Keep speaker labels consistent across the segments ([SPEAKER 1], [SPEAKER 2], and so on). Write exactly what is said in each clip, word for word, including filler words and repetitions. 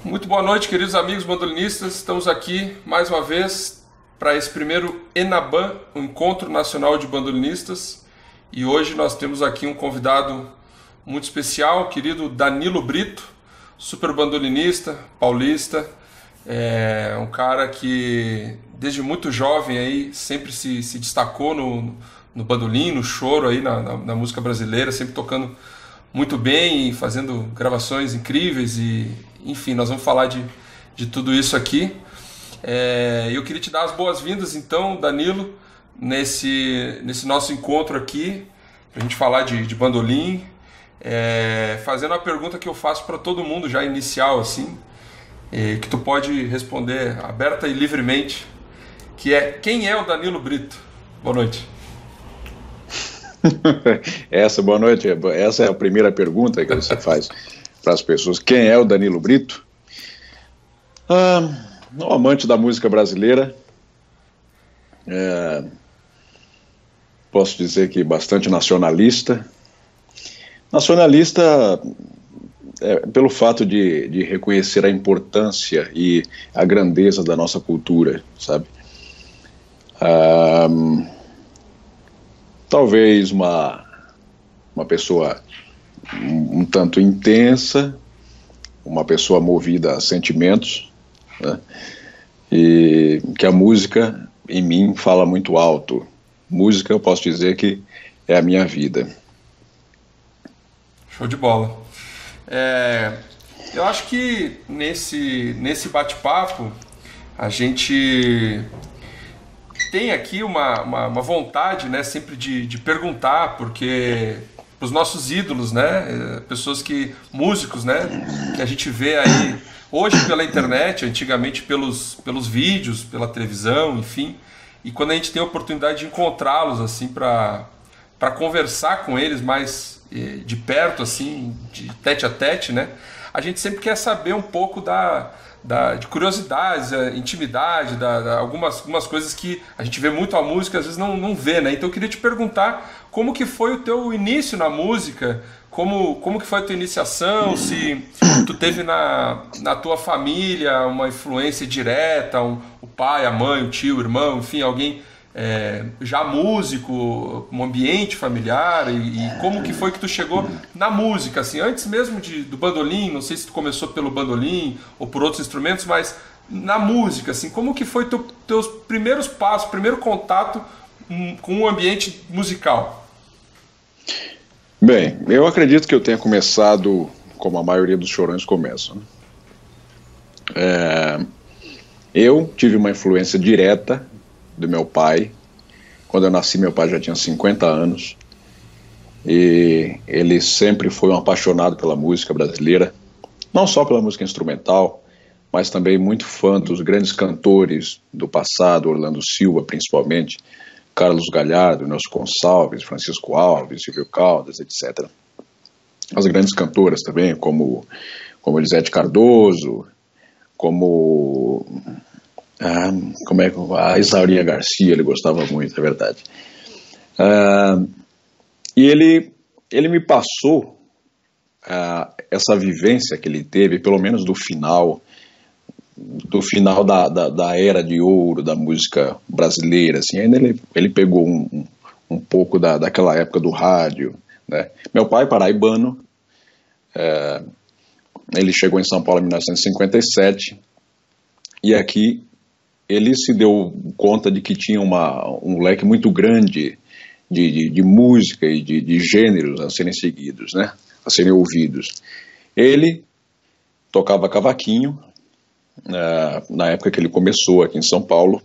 [SPEAKER 1] Muito boa noite, queridos amigos bandolinistas. Estamos aqui mais uma vez para esse primeiro ENABAN, o Encontro Nacional de Bandolinistas. E hoje nós temos aqui um convidado muito especial, o querido Danilo Brito, super bandolinista, paulista. É um cara que desde muito jovem aí sempre se, se destacou no, no bandolim, no choro aí na, na, na música brasileira, sempre tocando muito bem e fazendo gravações incríveis e, enfim, nós vamos falar de, de tudo isso aqui. É, eu queria te dar as boas-vindas, então, Danilo, nesse, nesse nosso encontro aqui, para a gente falar de, de bandolim, é, fazendo uma pergunta que eu faço para todo mundo, já inicial, assim, é, que tu pode responder aberta e livremente, que é: quem é o Danilo Brito? Boa noite.
[SPEAKER 2] Essa, boa noite, essa é a primeira pergunta que você faz para as pessoas. Quem é o Danilo Brito? Ah, um amante da música brasileira, é, posso dizer que bastante nacionalista. Nacionalista é, pelo fato de, de reconhecer a importância e a grandeza da nossa cultura, sabe? Ah, talvez uma, uma pessoa um, um tanto intensa, uma pessoa movida a sentimentos, né? E que a música em mim fala muito alto. Música, eu posso dizer que é a minha vida.
[SPEAKER 1] Show de bola. É, eu acho que nesse, nesse bate-papo a gente tem aqui uma, uma, uma vontade, né, sempre de, de perguntar, porque os nossos ídolos, né, pessoas que, músicos, né, que a gente vê aí hoje pela internet, antigamente pelos, pelos vídeos, pela televisão, enfim, e quando a gente tem a oportunidade de encontrá-los, assim, para para conversar com eles mais de perto, assim, de tete a tete, né, a gente sempre quer saber um pouco da Da, de curiosidades, intimidade, da, da, algumas, algumas coisas que a gente vê muito a música, às vezes não, não vê, né? Então eu queria te perguntar como que foi o teu início na música, como, como que foi a tua iniciação, se tu teve na, na tua família uma influência direta, um, o pai, a mãe, o tio, o irmão, enfim, alguém é, já músico, um ambiente familiar, e, e como que foi que tu chegou na música, assim, antes mesmo de, do bandolim, não sei se tu começou pelo bandolim ou por outros instrumentos, mas na música, assim, como que foi teu, teus primeiros passos, primeiro contato um, com o ambiente musical?
[SPEAKER 2] Bem, eu acredito que eu tenha começado como a maioria dos chorões começam, né? É, eu tive uma influência direta do meu pai. Quando eu nasci, meu pai já tinha cinquenta anos, e ele sempre foi um apaixonado pela música brasileira, não só pela música instrumental, mas também muito fã dos grandes cantores do passado, Orlando Silva principalmente, Carlos Galhardo, Nelson Gonçalves, Francisco Alves, Silvio Caldas, etcétera. As grandes cantoras também, como, como Elisete Cardoso, como... Ah, como é que a Isaurinha Garcia, ele gostava muito, é verdade. Ah, e ele, ele me passou ah, essa vivência que ele teve, pelo menos do final, do final da, da, da era de ouro da música brasileira, assim. Ainda ele, ele pegou um, um, um pouco da, daquela época do rádio, né? Meu pai, paraibano, ah, ele chegou em São Paulo em mil novecentos e cinquenta e sete, e aqui ele se deu conta de que tinha uma, um leque muito grande de, de, de música e de, de gêneros a serem seguidos, né? A serem ouvidos. Ele tocava cavaquinho, uh, na época que ele começou aqui em São Paulo,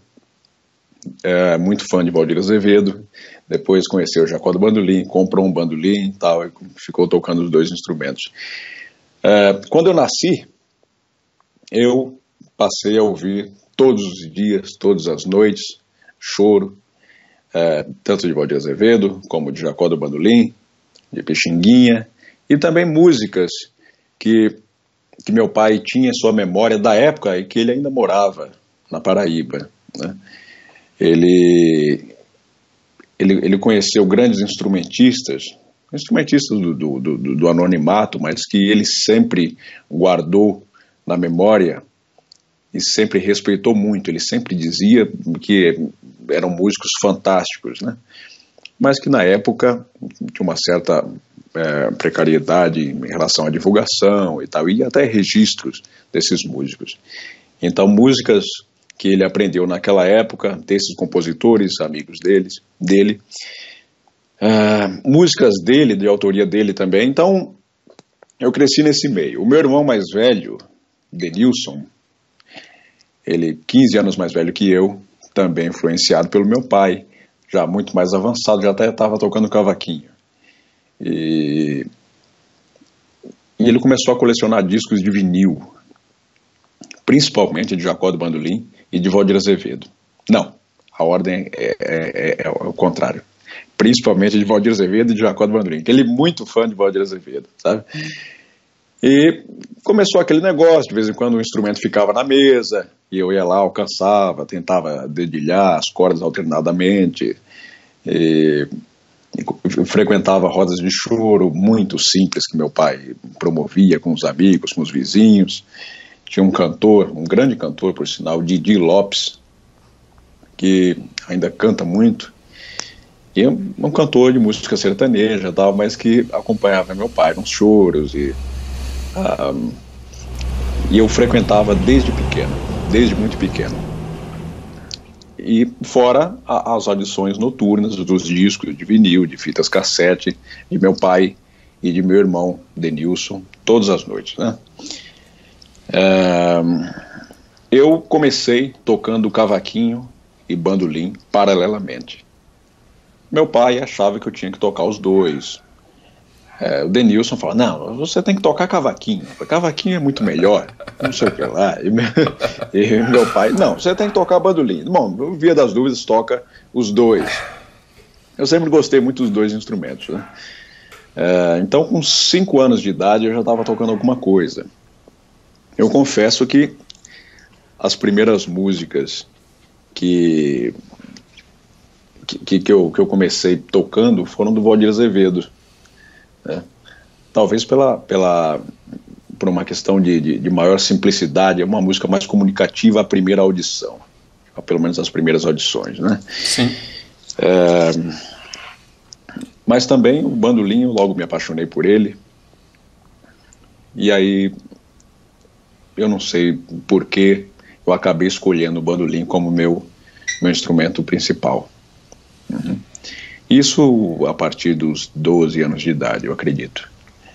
[SPEAKER 2] uh, muito fã de Valdir Azevedo, depois conheceu o Jacó do Bandolim, comprou um bandolim e tal, e ficou tocando os dois instrumentos. Uh, quando eu nasci, eu passei a ouvir todos os dias, todas as noites, choro, é, tanto de Valdir Azevedo, como de Jacó do Bandolim, de Pixinguinha, e também músicas que, que meu pai tinha em sua memória da época em que ele ainda morava na Paraíba, né? Ele, ele, ele conheceu grandes instrumentistas, instrumentistas do, do, do, do anonimato, mas que ele sempre guardou na memória e sempre respeitou muito. Ele sempre dizia que eram músicos fantásticos, né? Mas que na época tinha uma certa é, precariedade em relação à divulgação e tal, e até registros desses músicos. Então, músicas que ele aprendeu naquela época, desses compositores, amigos deles, dele, uh, músicas dele, de autoria dele também. Então, eu cresci nesse meio. O meu irmão mais velho, Denilson, ele quinze anos mais velho que eu, também influenciado pelo meu pai, já muito mais avançado, já até estava tocando cavaquinho. E, e ele começou a colecionar discos de vinil, principalmente de Jacó do Bandolim e de Valdir Azevedo. Não, a ordem é, é, é, é o contrário. Principalmente de Valdir Azevedo e de Jacó do Bandolim. Ele é muito fã de Valdir Azevedo, sabe? E começou aquele negócio, de vez em quando o instrumento ficava na mesa, e eu ia lá, alcançava, tentava dedilhar as cordas alternadamente, e, e frequentava rodas de choro muito simples que meu pai promovia com os amigos, com os vizinhos. Tinha um cantor, um grande cantor, por sinal, Didi Lopes, que ainda canta muito, e um cantor de música sertaneja, tal, mas que acompanhava meu pai nos choros, e, um, e eu frequentava desde pequeno, desde muito pequeno. E fora a, as audições noturnas dos discos de vinil, de fitas cassete, de meu pai e de meu irmão, Denilson, todas as noites, né? Um, eu comecei tocando cavaquinho e bandolim paralelamente. Meu pai achava que eu tinha que tocar os dois. É, o Denilson falava, não, você tem que tocar cavaquinho, cavaquinho é muito melhor, não sei o que lá. E meu, e meu pai, não, você tem que tocar bandolim. Bom, eu via das dúvidas, toca os dois. Eu sempre gostei muito dos dois instrumentos, né? É, então, com cinco anos de idade, eu já estava tocando alguma coisa. Eu confesso que as primeiras músicas que, que, que, eu, que eu comecei tocando foram do Valdir Azevedo, né? Talvez pela, pela, por uma questão de, de, de maior simplicidade, é uma música mais comunicativa à primeira audição, pelo menos as primeiras audições, né?
[SPEAKER 1] Sim.
[SPEAKER 2] É, mas também o bandolim, eu logo me apaixonei por ele, e aí eu não sei por que eu acabei escolhendo o bandolim como meu, meu instrumento principal. Uhum. Isso a partir dos doze anos de idade, eu acredito.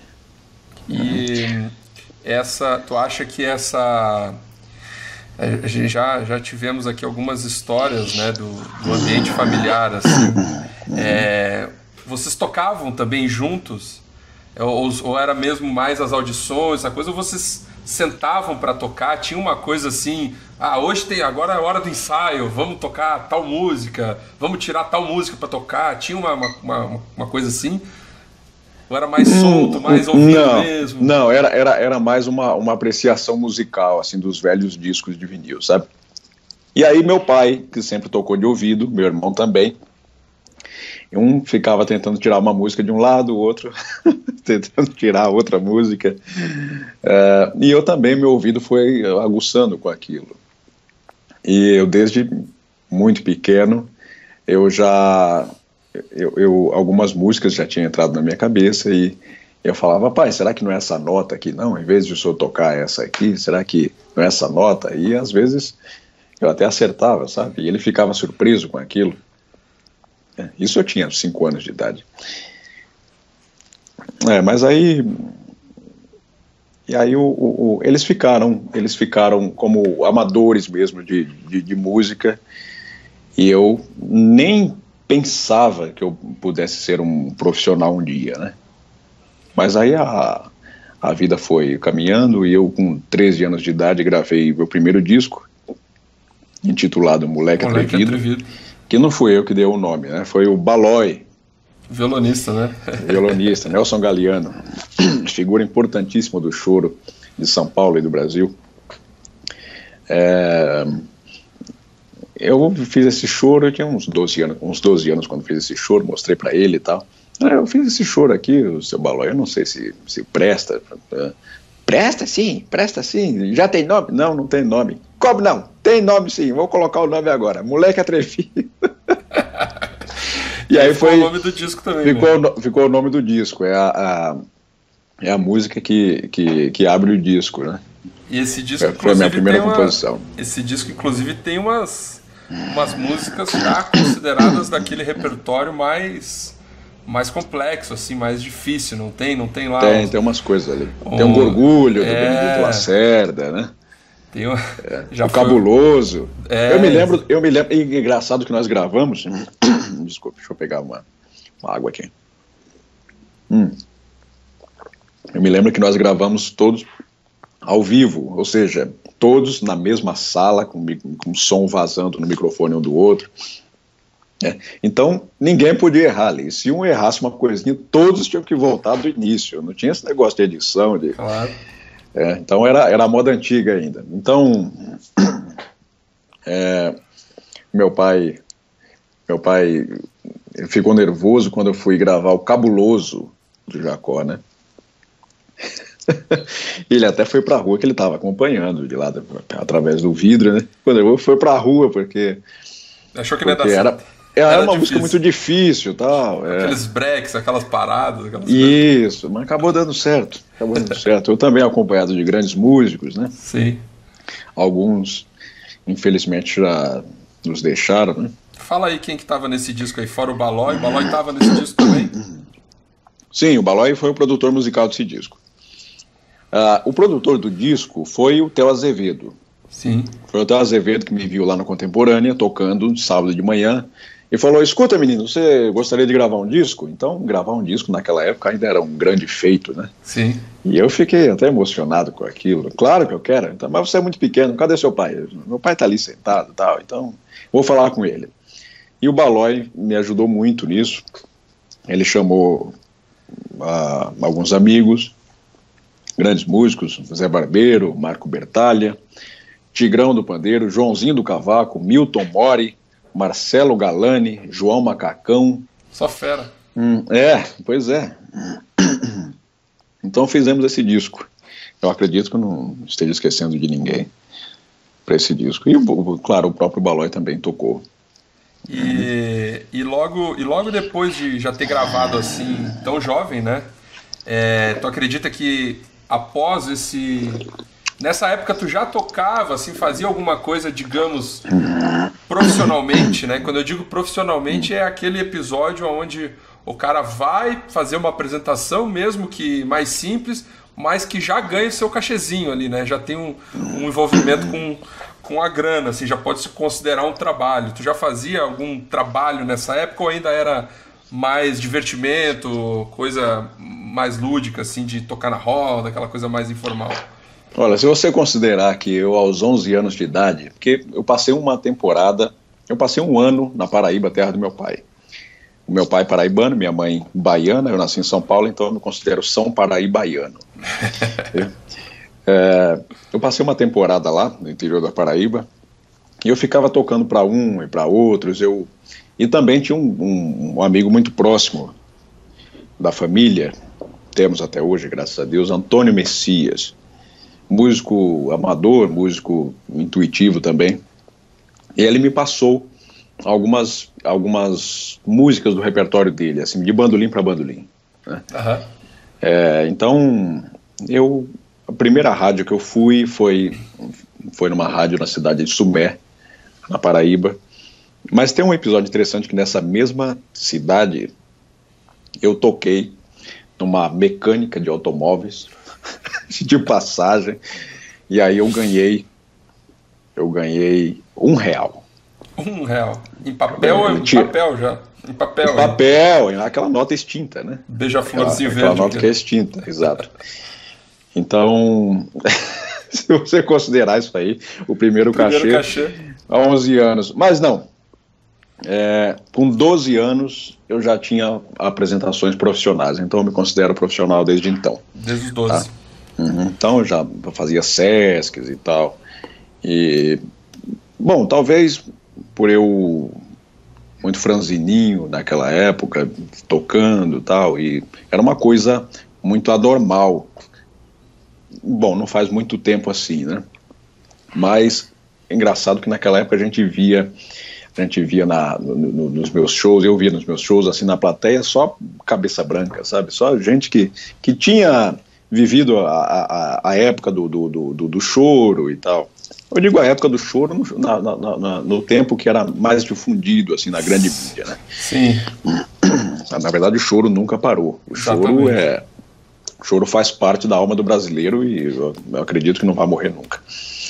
[SPEAKER 1] E uhum. essa, tu acha que essa... A gente já, já tivemos aqui algumas histórias, né, do, do ambiente familiar, assim. É, vocês tocavam também juntos? Ou, ou era mesmo mais as audições, essa coisa, ou vocês sentavam para tocar? Tinha uma coisa assim, ah, hoje tem, agora é a hora do ensaio, vamos tocar tal música, vamos tirar tal música para tocar? Tinha uma, uma, uma coisa assim? Ou era mais solto, mais ouvido
[SPEAKER 2] não,
[SPEAKER 1] mesmo?
[SPEAKER 2] Não, era, era, era mais uma, uma apreciação musical, assim, dos velhos discos de vinil, sabe? E aí meu pai, que sempre tocou de ouvido, meu irmão também, um ficava tentando tirar uma música de um lado, o outro tentando tirar outra música, uh, e eu também, meu ouvido foi aguçando com aquilo. E eu, desde muito pequeno, eu já, eu, eu, algumas músicas já tinham entrado na minha cabeça, e eu falava, pai, será que não é essa nota aqui não? Em vez de o senhor tocar essa aqui, será que não é essa nota? E às vezes eu até acertava, sabe? E ele ficava surpreso com aquilo. Isso eu tinha cinco anos de idade. É, mas aí, e aí o, o, o, eles ficaram, eles ficaram como amadores mesmo de, de, de música, e eu nem pensava que eu pudesse ser um profissional um dia, né? Mas aí a, a vida foi caminhando, e eu com treze anos de idade gravei meu primeiro disco, intitulado Moleque, Moleque Atrevido. Atrevido. Que não fui eu que dei o nome, né? Foi o Balói.
[SPEAKER 1] Violonista, né?
[SPEAKER 2] Violonista, Nelson Galiano, figura importantíssima do choro de São Paulo e do Brasil. É, eu fiz esse choro, eu tinha uns doze anos, uns doze anos quando fiz esse choro, mostrei para ele e tal. Ah, eu fiz esse choro aqui, o seu Balói, eu não sei se, se presta. Presta sim, presta sim. Já tem nome? Não, não tem nome. Como não? Tem nome sim, vou colocar o nome agora. Moleque Atrevido.
[SPEAKER 1] E aí foi o nome do disco também.
[SPEAKER 2] Ficou,
[SPEAKER 1] né?
[SPEAKER 2] ficou o nome do disco. É a, a, é a música que, que, que abre o disco, né?
[SPEAKER 1] E esse disco,
[SPEAKER 2] foi, foi a minha primeira
[SPEAKER 1] uma,
[SPEAKER 2] composição.
[SPEAKER 1] Esse disco, inclusive, tem umas, umas músicas já consideradas daquele repertório mais, mais complexo, assim, mais difícil, não tem? Não tem lá.
[SPEAKER 2] Tem,
[SPEAKER 1] uns,
[SPEAKER 2] tem umas coisas ali.
[SPEAKER 1] Um,
[SPEAKER 2] tem um Gorgulho,
[SPEAKER 1] é,
[SPEAKER 2] do Benedito Lacerda, né?
[SPEAKER 1] Tem uma,
[SPEAKER 2] é,
[SPEAKER 1] já
[SPEAKER 2] o
[SPEAKER 1] foi,
[SPEAKER 2] Cabuloso.
[SPEAKER 1] É,
[SPEAKER 2] eu me lembro, eu me lembro, e engraçado que nós gravamos. Desculpa, deixa eu pegar uma, uma água aqui. Hum. Eu me lembro que nós gravamos todos ao vivo, ou seja, todos na mesma sala, com, com som vazando no microfone um do outro. É. Então, ninguém podia errar ali. Se um errasse uma coisinha, todos tinham que voltar do início. Não tinha esse negócio de edição. De...
[SPEAKER 1] Claro.
[SPEAKER 2] É, então, era, era a moda antiga ainda. Então, é, meu pai, meu pai ficou nervoso quando eu fui gravar o Cabuloso do Jacó, né? Ele até foi pra rua, que ele estava acompanhando de lá, através do vidro, né? Quando eu foi pra rua, porque...
[SPEAKER 1] Achou que não ia dar
[SPEAKER 2] era,
[SPEAKER 1] certo.
[SPEAKER 2] era,
[SPEAKER 1] Era
[SPEAKER 2] uma
[SPEAKER 1] difícil.
[SPEAKER 2] música muito difícil, tal. É.
[SPEAKER 1] Aqueles breaks, aquelas paradas. Aquelas
[SPEAKER 2] Isso, coisas. Mas acabou dando certo. Acabou dando certo. Eu também acompanhado de grandes músicos, né?
[SPEAKER 1] Sim.
[SPEAKER 2] Alguns, infelizmente, já nos deixaram, né?
[SPEAKER 1] Fala aí quem que estava nesse disco aí, fora o Balói. O Balói estava nesse disco também?
[SPEAKER 2] Sim, o Balói foi o produtor musical desse disco. Uh, o produtor do disco foi o Theo Azevedo.
[SPEAKER 1] Sim.
[SPEAKER 2] Foi o Theo Azevedo que me viu lá na Contemporânea, tocando sábado de manhã, e falou: escuta, menino, você gostaria de gravar um disco? Então, gravar um disco naquela época ainda era um grande feito, né?
[SPEAKER 1] Sim.
[SPEAKER 2] E eu fiquei até emocionado com aquilo. Claro que eu quero, então, mas você é muito pequeno, cadê seu pai? Meu pai está ali sentado e tal, então vou falar com ele. E o Balói me ajudou muito nisso. Ele chamou uh, alguns amigos, grandes músicos, Zé Barbeiro, Marco Bertalha, Tigrão do Pandeiro, Joãozinho do Cavaco, Milton Mori, Marcelo Galani, João Macacão.
[SPEAKER 1] Só fera.
[SPEAKER 2] Hum, é, pois é. Então fizemos esse disco. Eu acredito que eu não esteja esquecendo de ninguém para esse disco. E, claro, o próprio Balói também tocou.
[SPEAKER 1] E, e, logo, e logo depois de já ter gravado assim, tão jovem, né? É, tu acredita que após esse... Nessa época tu já tocava, assim, fazia alguma coisa, digamos, profissionalmente, né? Quando eu digo profissionalmente é aquele episódio onde o cara vai fazer uma apresentação, mesmo que mais simples, mas que já ganha o seu cachezinho ali, né? Já tem um, um envolvimento com, com a grana, assim, já pode se considerar um trabalho. Tu já fazia algum trabalho nessa época ou ainda era mais divertimento, coisa mais lúdica, assim, de tocar na roda, aquela coisa mais informal?
[SPEAKER 2] Olha, se você considerar que eu aos onze anos de idade, porque eu passei uma temporada, eu passei um ano na Paraíba, terra do meu pai. O meu pai é paraibano, minha mãe baiana, eu nasci em São Paulo, então eu me considero São Paraibaiano. é, eu passei uma temporada lá, no interior da Paraíba, e eu ficava tocando para um e para outros, eu... E também tinha um, um, um amigo muito próximo da família, temos até hoje, graças a Deus, Antônio Messias, músico amador, músico intuitivo também. E ele me passou algumas, algumas músicas do repertório dele, assim, de bandolim para bandolim, né?
[SPEAKER 1] Uhum.
[SPEAKER 2] É, então, eu, a primeira rádio que eu fui foi, foi numa rádio na cidade de Sumé, na Paraíba. Mas tem um episódio interessante que nessa mesma cidade eu toquei numa mecânica de automóveis de passagem, e aí eu ganhei eu ganhei um real.
[SPEAKER 1] Um real. Em papel ou em
[SPEAKER 2] Tira.
[SPEAKER 1] papel já? Em papel.
[SPEAKER 2] Em papel, hein? Aquela nota extinta, né?
[SPEAKER 1] Beija-florzinho verde.
[SPEAKER 2] Aquela nota que... que é extinta, exato. Então, se você considerar isso aí, o primeiro,
[SPEAKER 1] primeiro
[SPEAKER 2] cachê,
[SPEAKER 1] cachê,
[SPEAKER 2] há onze anos. Mas não, é, com doze anos eu já tinha apresentações profissionais, então eu me considero profissional desde então.
[SPEAKER 1] Desde os doze.
[SPEAKER 2] Tá? Uhum. Então eu já fazia Sescs e tal. E, bom, talvez por eu muito franzininho naquela época, tocando e tal, e era uma coisa muito anormal bom, não faz muito tempo assim, né? Mas é engraçado que naquela época a gente via, a gente via na, no, no, nos meus shows, eu via nos meus shows, assim, na plateia, só cabeça branca, sabe? Só gente que, que tinha vivido a, a, a época do, do, do, do choro e tal. Eu digo a época do choro no, na, na, na, no tempo que era mais difundido, assim, na grande mídia, né?
[SPEAKER 1] Sim.
[SPEAKER 2] Na verdade, o choro nunca parou. O
[SPEAKER 1] Exatamente.
[SPEAKER 2] choro é... O choro faz parte da alma do brasileiro e eu, eu acredito que não vai morrer nunca.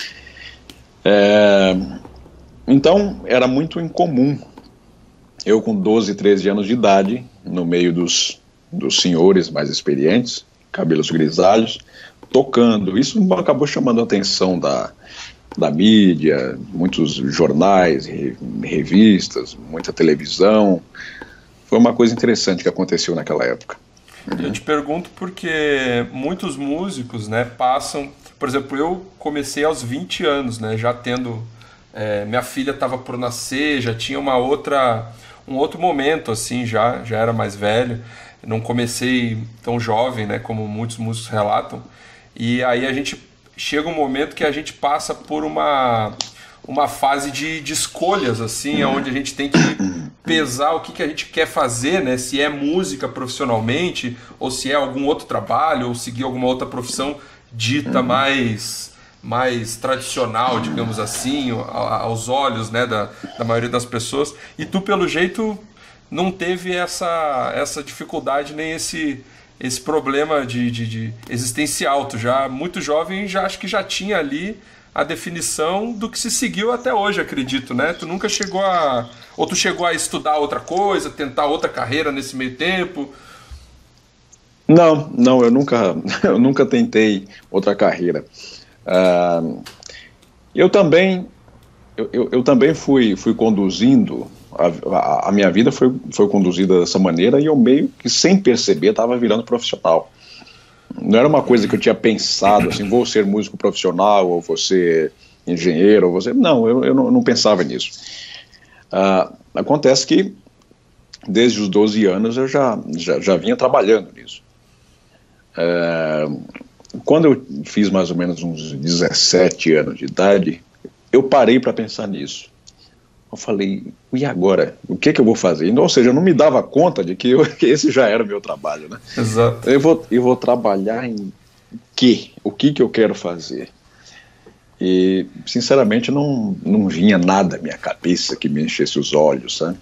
[SPEAKER 2] É, então, era muito incomum eu com doze, treze anos de idade, no meio dos, dos senhores mais experientes, cabelos grisalhos, tocando. Isso acabou chamando a atenção da, da mídia, muitos jornais, revistas, muita televisão. Foi uma coisa interessante que aconteceu naquela época.
[SPEAKER 1] Eu te pergunto porque muitos músicos, né, passam... Por exemplo, eu comecei aos vinte anos, né, já tendo... É, minha filha estava por nascer, já tinha uma outra, um outro momento, assim, já, já era mais velho. Não comecei tão jovem, né, como muitos músicos relatam. E aí a gente... Chega um momento que a gente passa por uma... uma fase de, de escolhas, assim, onde a gente tem que pesar o que, que a gente quer fazer, né? Se é música profissionalmente, ou se é algum outro trabalho, ou seguir alguma outra profissão dita mais, mais tradicional, digamos assim, aos olhos, né, da, da maioria das pessoas. E tu, pelo jeito, não teve essa, essa dificuldade, nem esse, esse problema de, de, de existencial. Tu já, muito jovem, já acho que já tinha ali a definição do que se seguiu até hoje, acredito, né? Tu nunca chegou a... Ou tu chegou a estudar outra coisa, tentar outra carreira nesse meio tempo?
[SPEAKER 2] Não, não, eu nunca, eu nunca tentei outra carreira. Uh, eu também, eu, eu, eu também fui, fui conduzindo, a, a, a minha vida foi, foi conduzida dessa maneira e eu meio que, sem perceber, estava virando profissional. Não era uma coisa que eu tinha pensado, assim, vou ser músico profissional, ou vou ser engenheiro, ou vou ser... Não, eu, eu não, não pensava nisso. Uh, acontece que, desde os doze anos, eu já, já, já vinha trabalhando nisso. Uh, quando eu fiz mais ou menos uns dezessete anos de idade, eu parei para pensar nisso. Eu falei, e agora? O que que eu vou fazer? Ou seja, eu não me dava conta de que, eu, que esse já era o meu trabalho, né?
[SPEAKER 1] Exato.
[SPEAKER 2] Eu vou, eu vou trabalhar em quê? O que que eu quero fazer? E, sinceramente, não, não vinha nada à minha cabeça que me enchesse os olhos, sabe?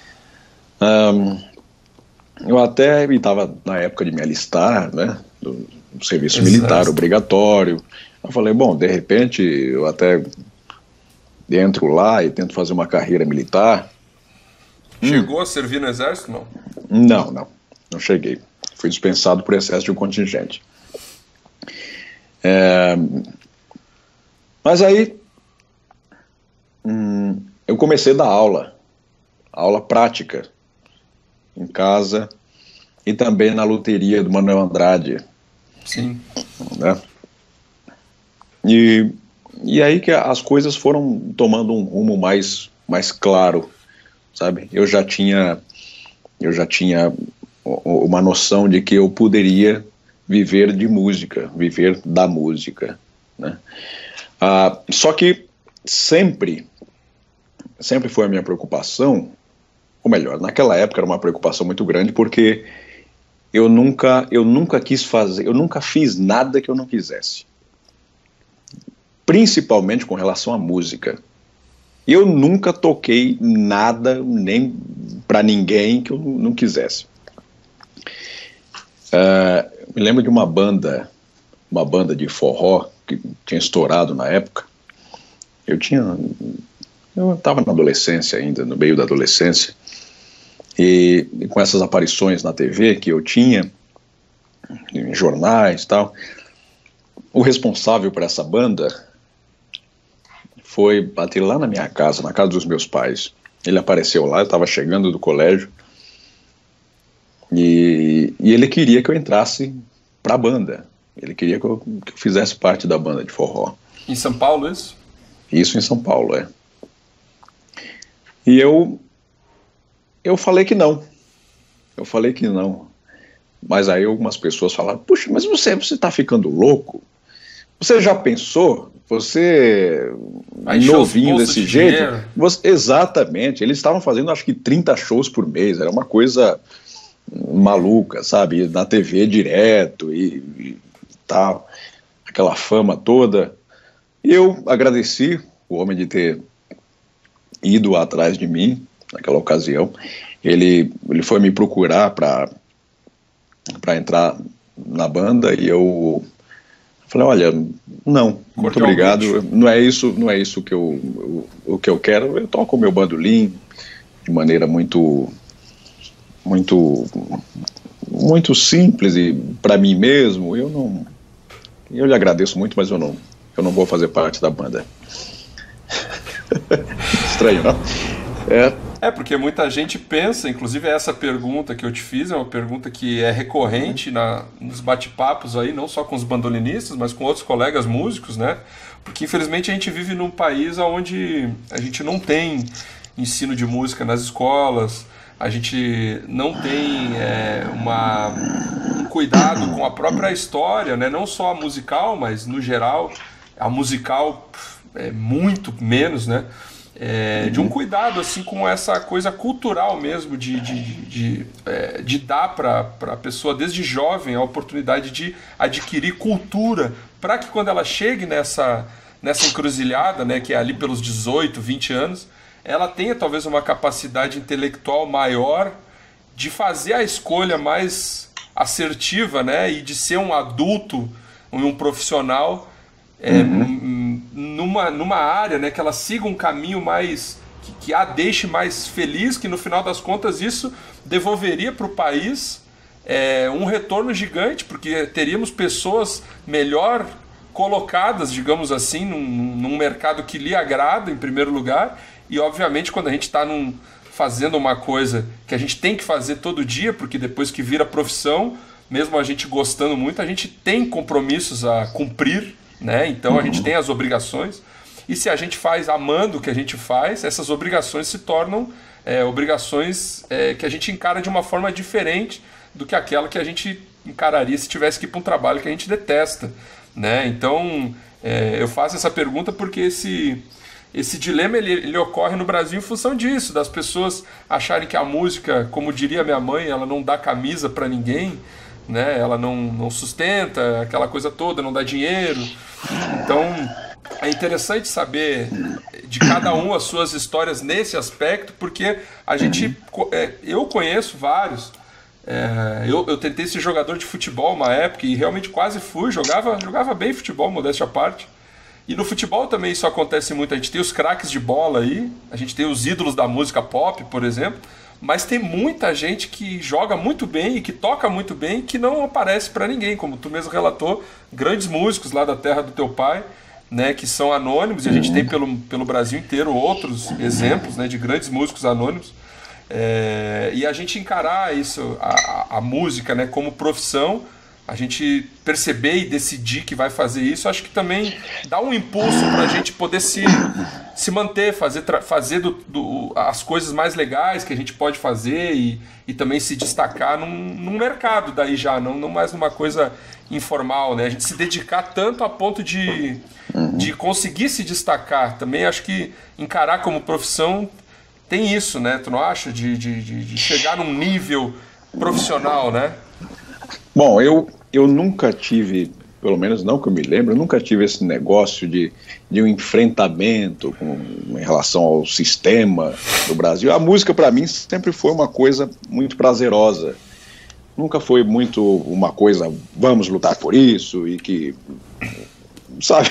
[SPEAKER 2] Um, eu até estava na época de me alistar, né? Do, do serviço
[SPEAKER 1] Exato.
[SPEAKER 2] Militar obrigatório. Eu falei, bom, de repente, eu até... entro lá e tento fazer uma carreira militar.
[SPEAKER 1] Chegou hum. a servir no exército, não?
[SPEAKER 2] Não, não, não cheguei. Fui dispensado por excesso de um contingente. É, mas aí hum, eu comecei a dar aula, aula prática, em casa e também na loteria do Manuel Andrade.
[SPEAKER 1] Sim.
[SPEAKER 2] Né? E E aí que as coisas foram tomando um rumo mais, mais claro, sabe? Eu já tinha, eu já tinha uma noção de que eu poderia viver de música, viver da música, né? Ah, só que sempre, sempre foi a minha preocupação, ou melhor, naquela época era uma preocupação muito grande, porque eu nunca, eu nunca quis fazer, eu nunca fiz nada que eu não quisesse. Principalmente com relação à música. Eu nunca toquei nada, nem para ninguém que eu não quisesse. Uh, me lembro de uma banda, uma banda de forró que tinha estourado na época. Eu tinha, eu estava na adolescência ainda, no meio da adolescência, e, e com essas aparições na T V que eu tinha, em jornais e tal, o responsável por essa banda foi bater lá na minha casa, na casa dos meus pais. Ele apareceu lá, eu estava chegando do colégio, e, e ele queria que eu entrasse para a banda. Ele queria que eu, que eu fizesse parte da banda de forró.
[SPEAKER 1] Em São Paulo, isso?
[SPEAKER 2] Isso em São Paulo, é. E eu, eu falei que não. Eu falei que não. Mas aí algumas pessoas falaram, puxa, mas você você está ficando louco? Você já pensou? Você,
[SPEAKER 1] Vai encher os
[SPEAKER 2] novinho
[SPEAKER 1] bolsos
[SPEAKER 2] desse
[SPEAKER 1] de
[SPEAKER 2] jeito,
[SPEAKER 1] dinheiro.
[SPEAKER 2] você- exatamente, eles estavam fazendo acho que trinta shows por mês, era uma coisa maluca, sabe, na T V direto e, e tal, aquela fama toda. E eu agradeci o homem de ter ido atrás de mim naquela ocasião. Ele, ele foi me procurar para para entrar na banda e eu falei, olha, não, muito obrigado, não é isso, não é isso que eu, eu, o que eu quero. Eu toco o meu bandolim de maneira muito muito muito simples e para mim mesmo. Eu não, eu lhe agradeço muito, mas eu não, eu não vou fazer parte da banda. Estranho, não? É.
[SPEAKER 1] É, porque muita gente pensa, inclusive essa pergunta que eu te fiz é uma pergunta que é recorrente na, nos bate-papos aí, não só com os bandolinistas, mas com outros colegas músicos, né? Porque infelizmente a gente vive num país onde a gente não tem ensino de música nas escolas, a gente não tem é, uma, um cuidado com a própria história, né? Não só a musical, mas no geral, a musical é muito menos, né? É, de um cuidado assim com essa coisa cultural mesmo de, de, de, de, é, de dar para a pessoa desde jovem a oportunidade de adquirir cultura para que quando ela chegue nessa, nessa encruzilhada, né, que é ali pelos dezoito, vinte anos, ela tenha talvez uma capacidade intelectual maior de fazer a escolha mais assertiva, né, e de ser um adulto, um profissional É, uhum. numa, numa área, né, que ela siga um caminho mais que, que a deixe mais feliz, que no final das contas isso devolveria para o país é, um retorno gigante, porque teríamos pessoas melhor colocadas, digamos assim, num, num mercado que lhe agrada em primeiro lugar. E obviamente quando a gente está fazendo uma coisa que a gente tem que fazer todo dia, porque depois que vira profissão, mesmo a gente gostando muito, a gente tem compromissos a cumprir, né? Então a gente tem as obrigações, e se a gente faz amando o que a gente faz, essas obrigações se tornam é, obrigações é, que a gente encara de uma forma diferente do que aquela que a gente encararia se tivesse que ir para um trabalho que a gente detesta, né? Então é, eu faço essa pergunta porque esse, esse dilema ele, ele ocorre no Brasil em função disso, das pessoas acharem que a música, como diria minha mãe, ela não dá camisa para ninguém, né? Ela não, não sustenta aquela coisa toda, não dá dinheiro. Então é interessante saber de cada um as suas histórias nesse aspecto, porque a gente, é, eu conheço vários. É, eu, eu tentei ser jogador de futebol uma época e realmente quase fui, jogava, jogava bem futebol, modéstia à parte. E no futebol também isso acontece muito. A gente tem os craques de bola aí, a gente tem os ídolos da música pop, por exemplo, mas tem muita gente que joga muito bem e que toca muito bem e que não aparece para ninguém, como tu mesmo relatou, grandes músicos lá da terra do teu pai, né, que são anônimos, e a gente tem pelo, pelo Brasil inteiro outros exemplos, né, de grandes músicos anônimos. É, e a gente encarar isso, a, a, a música, né, como profissão, a gente perceber e decidir que vai fazer isso, acho que também dá um impulso para a gente poder se, se manter, fazer, fazer do, do, as coisas mais legais que a gente pode fazer e, e também se destacar num, num mercado daí já, não, não mais numa coisa informal, né? A gente se dedicar tanto a ponto de, de conseguir se destacar. Também acho que encarar como profissão tem isso, né? Tu não acha? De, de, de chegar num nível profissional, né?
[SPEAKER 2] Bom, eu, eu nunca tive, pelo menos não que eu me lembro, eu nunca tive esse negócio de, de um enfrentamento com, em relação ao sistema do Brasil. A música, para mim, sempre foi uma coisa muito prazerosa. Nunca foi muito uma coisa, vamos lutar por isso, e que, sabe,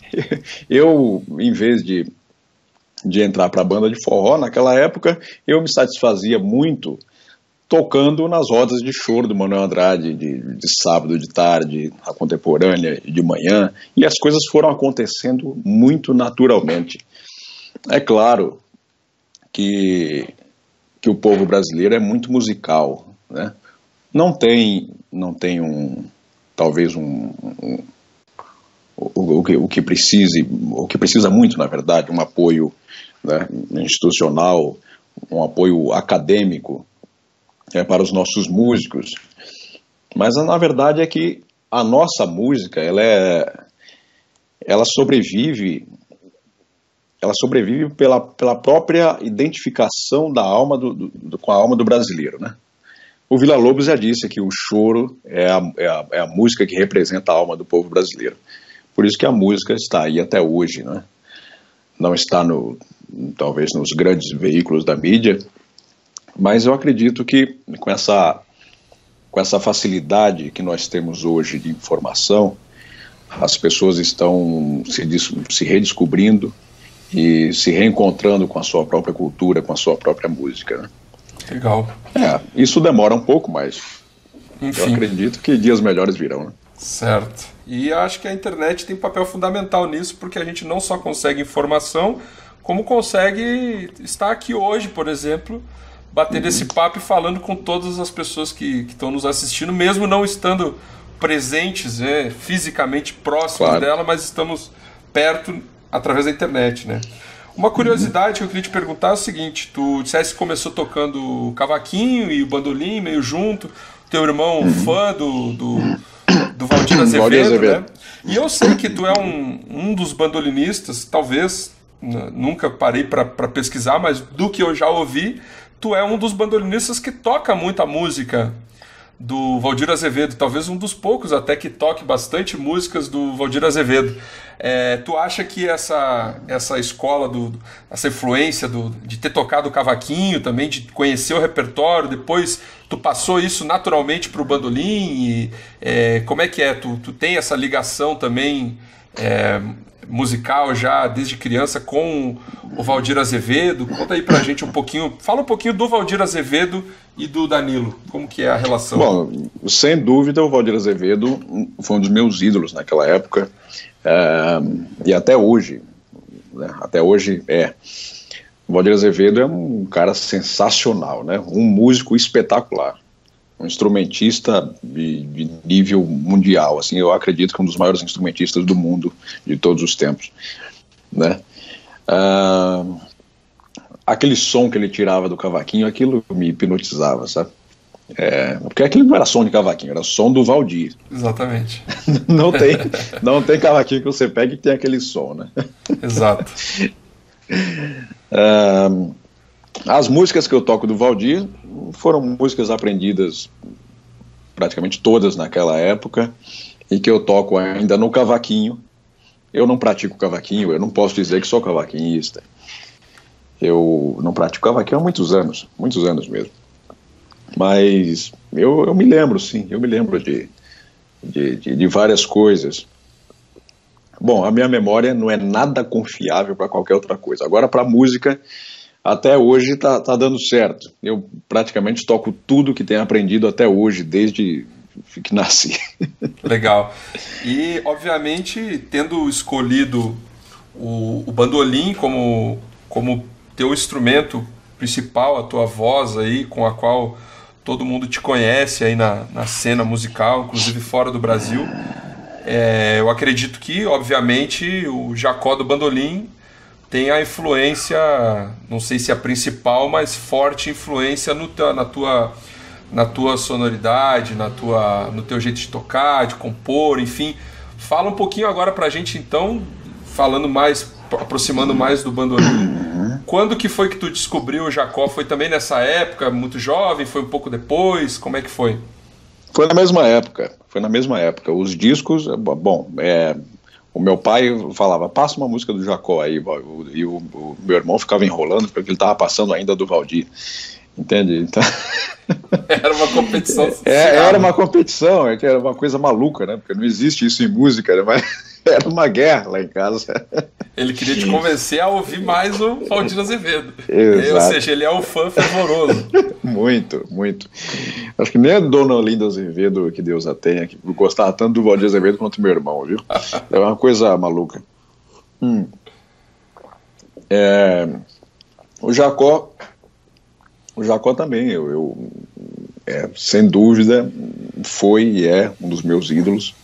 [SPEAKER 2] eu, em vez de, de entrar para a banda de forró, naquela época, eu me satisfazia muito tocando nas rodas de choro do Manuel Andrade, de, de sábado, de tarde, a contemporânea, de manhã, e as coisas foram acontecendo muito naturalmente. É claro que, que o povo brasileiro é muito musical, né? Não tem, não tem um, talvez um, um o, o, que, o que precise, o que precisa muito, na verdade, um apoio, né, institucional, um apoio acadêmico, é, para os nossos músicos, mas na verdade é que a nossa música, ela é, ela sobrevive, ela sobrevive pela, pela própria identificação da alma do, do, do, com a alma do brasileiro, né? O Villa-Lobos já disse que o choro é a, é, a, é a música que representa a alma do povo brasileiro. Por isso que a música está aí até hoje, né? Não está, no, talvez, nos grandes veículos da mídia, mas eu acredito que com essa, com essa facilidade que nós temos hoje de informação, as pessoas estão se, se redescobrindo e se reencontrando com a sua própria cultura, com a sua própria música, né?
[SPEAKER 1] Legal.
[SPEAKER 2] É, isso demora um pouco, mas
[SPEAKER 1] Enfim.
[SPEAKER 2] eu acredito que dias melhores virão, né?
[SPEAKER 1] Certo. E acho que a internet tem um papel fundamental nisso, porque a gente não só consegue informação, como consegue estar aqui hoje, por exemplo, batendo uhum. esse papo e falando com todas as pessoas que estão nos assistindo, mesmo não estando presentes, né, fisicamente próximos claro. dela, mas estamos perto através da internet, né? Uma curiosidade que eu queria te perguntar é o seguinte: tu disseste que começou tocando cavaquinho e o bandolim meio junto, teu irmão uhum. fã do, do, do Valdir Azevedo, Azevedo, né? E eu sei que tu é um, um dos bandolinistas, talvez, nunca parei para pesquisar, mas do que eu já ouvi, tu é um dos bandolinistas que toca muita música do Valdir Azevedo, talvez um dos poucos até que toque bastante músicas do Valdir Azevedo. É, tu acha que essa, essa escola, do, essa influência do, de ter tocado o cavaquinho também, de conhecer o repertório, depois tu passou isso naturalmente para o bandolim? E, é, como é que é? Tu, tu tem essa ligação também é, musical já desde criança com o Valdir Azevedo? Conta aí pra gente um pouquinho, fala um pouquinho do Valdir Azevedo e do Danilo, como que é a relação?
[SPEAKER 2] Bom, sem dúvida o Valdir Azevedo foi um dos meus ídolos naquela época, é, e até hoje, né, até hoje é. O Valdir Azevedo é um cara sensacional, né, um músico espetacular, um instrumentista de, de nível mundial, assim, eu acredito que é um dos maiores instrumentistas do mundo de todos os tempos, né. Uh, aquele som que ele tirava do cavaquinho, aquilo me hipnotizava, sabe? É, porque aquilo não era som de cavaquinho, era som do Valdir.
[SPEAKER 1] Exatamente.
[SPEAKER 2] não, tem, não tem cavaquinho que você pega e tem aquele som, né?
[SPEAKER 1] Exato.
[SPEAKER 2] Uh, as músicas que eu toco do Valdir foram músicas aprendidas praticamente todas naquela época e que eu toco ainda no cavaquinho. Eu não pratico cavaquinho, eu não posso dizer que sou cavaquinista. Eu não pratico cavaquinho há muitos anos, muitos anos mesmo. Mas eu, eu me lembro, sim, eu me lembro de, de, de, de várias coisas. Bom, a minha memória não é nada confiável para qualquer outra coisa. Agora, para música, até hoje está tá dando certo. Eu praticamente toco tudo que tenho aprendido até hoje, desde que nasci.
[SPEAKER 1] Legal. E, obviamente, tendo escolhido o, o bandolim como, como teu instrumento principal, a tua voz aí, com a qual todo mundo te conhece aí na, na cena musical, inclusive fora do Brasil, é, eu acredito que, obviamente, o Jacó do bandolim tem a influência, não sei se é a principal, mas forte influência no, na tua... na tua sonoridade, na tua, no teu jeito de tocar, de compor, enfim. Fala um pouquinho agora pra gente, então, falando mais, aproximando mais do bandolim. Quando que foi que tu descobriu o Jacó? Foi também nessa época, muito jovem? Foi um pouco depois? Como é que foi?
[SPEAKER 2] Foi na mesma época, foi na mesma época. Os discos, bom, é, o meu pai falava, passa uma música do Jacó aí, e o, o meu irmão ficava enrolando, porque ele estava passando ainda do Valdir. Entende? Então...
[SPEAKER 1] Era uma competição.
[SPEAKER 2] É, era uma competição, é que era uma coisa maluca, né? Porque não existe isso em música, né? Mas era uma guerra lá em casa.
[SPEAKER 1] Ele queria te convencer a ouvir mais o Valdir Azevedo.
[SPEAKER 2] Exato.
[SPEAKER 1] Ou seja, ele é um fã fervoroso.
[SPEAKER 2] Muito, muito. Acho que nem a Dona Olinda Azevedo, que Deus a tenha, que gostava tanto do Valdir Azevedo quanto meu irmão, viu? É uma coisa maluca. Hum. É... O Jacó... O Jacó também, eu, eu é, sem dúvida, foi e é um dos meus ídolos.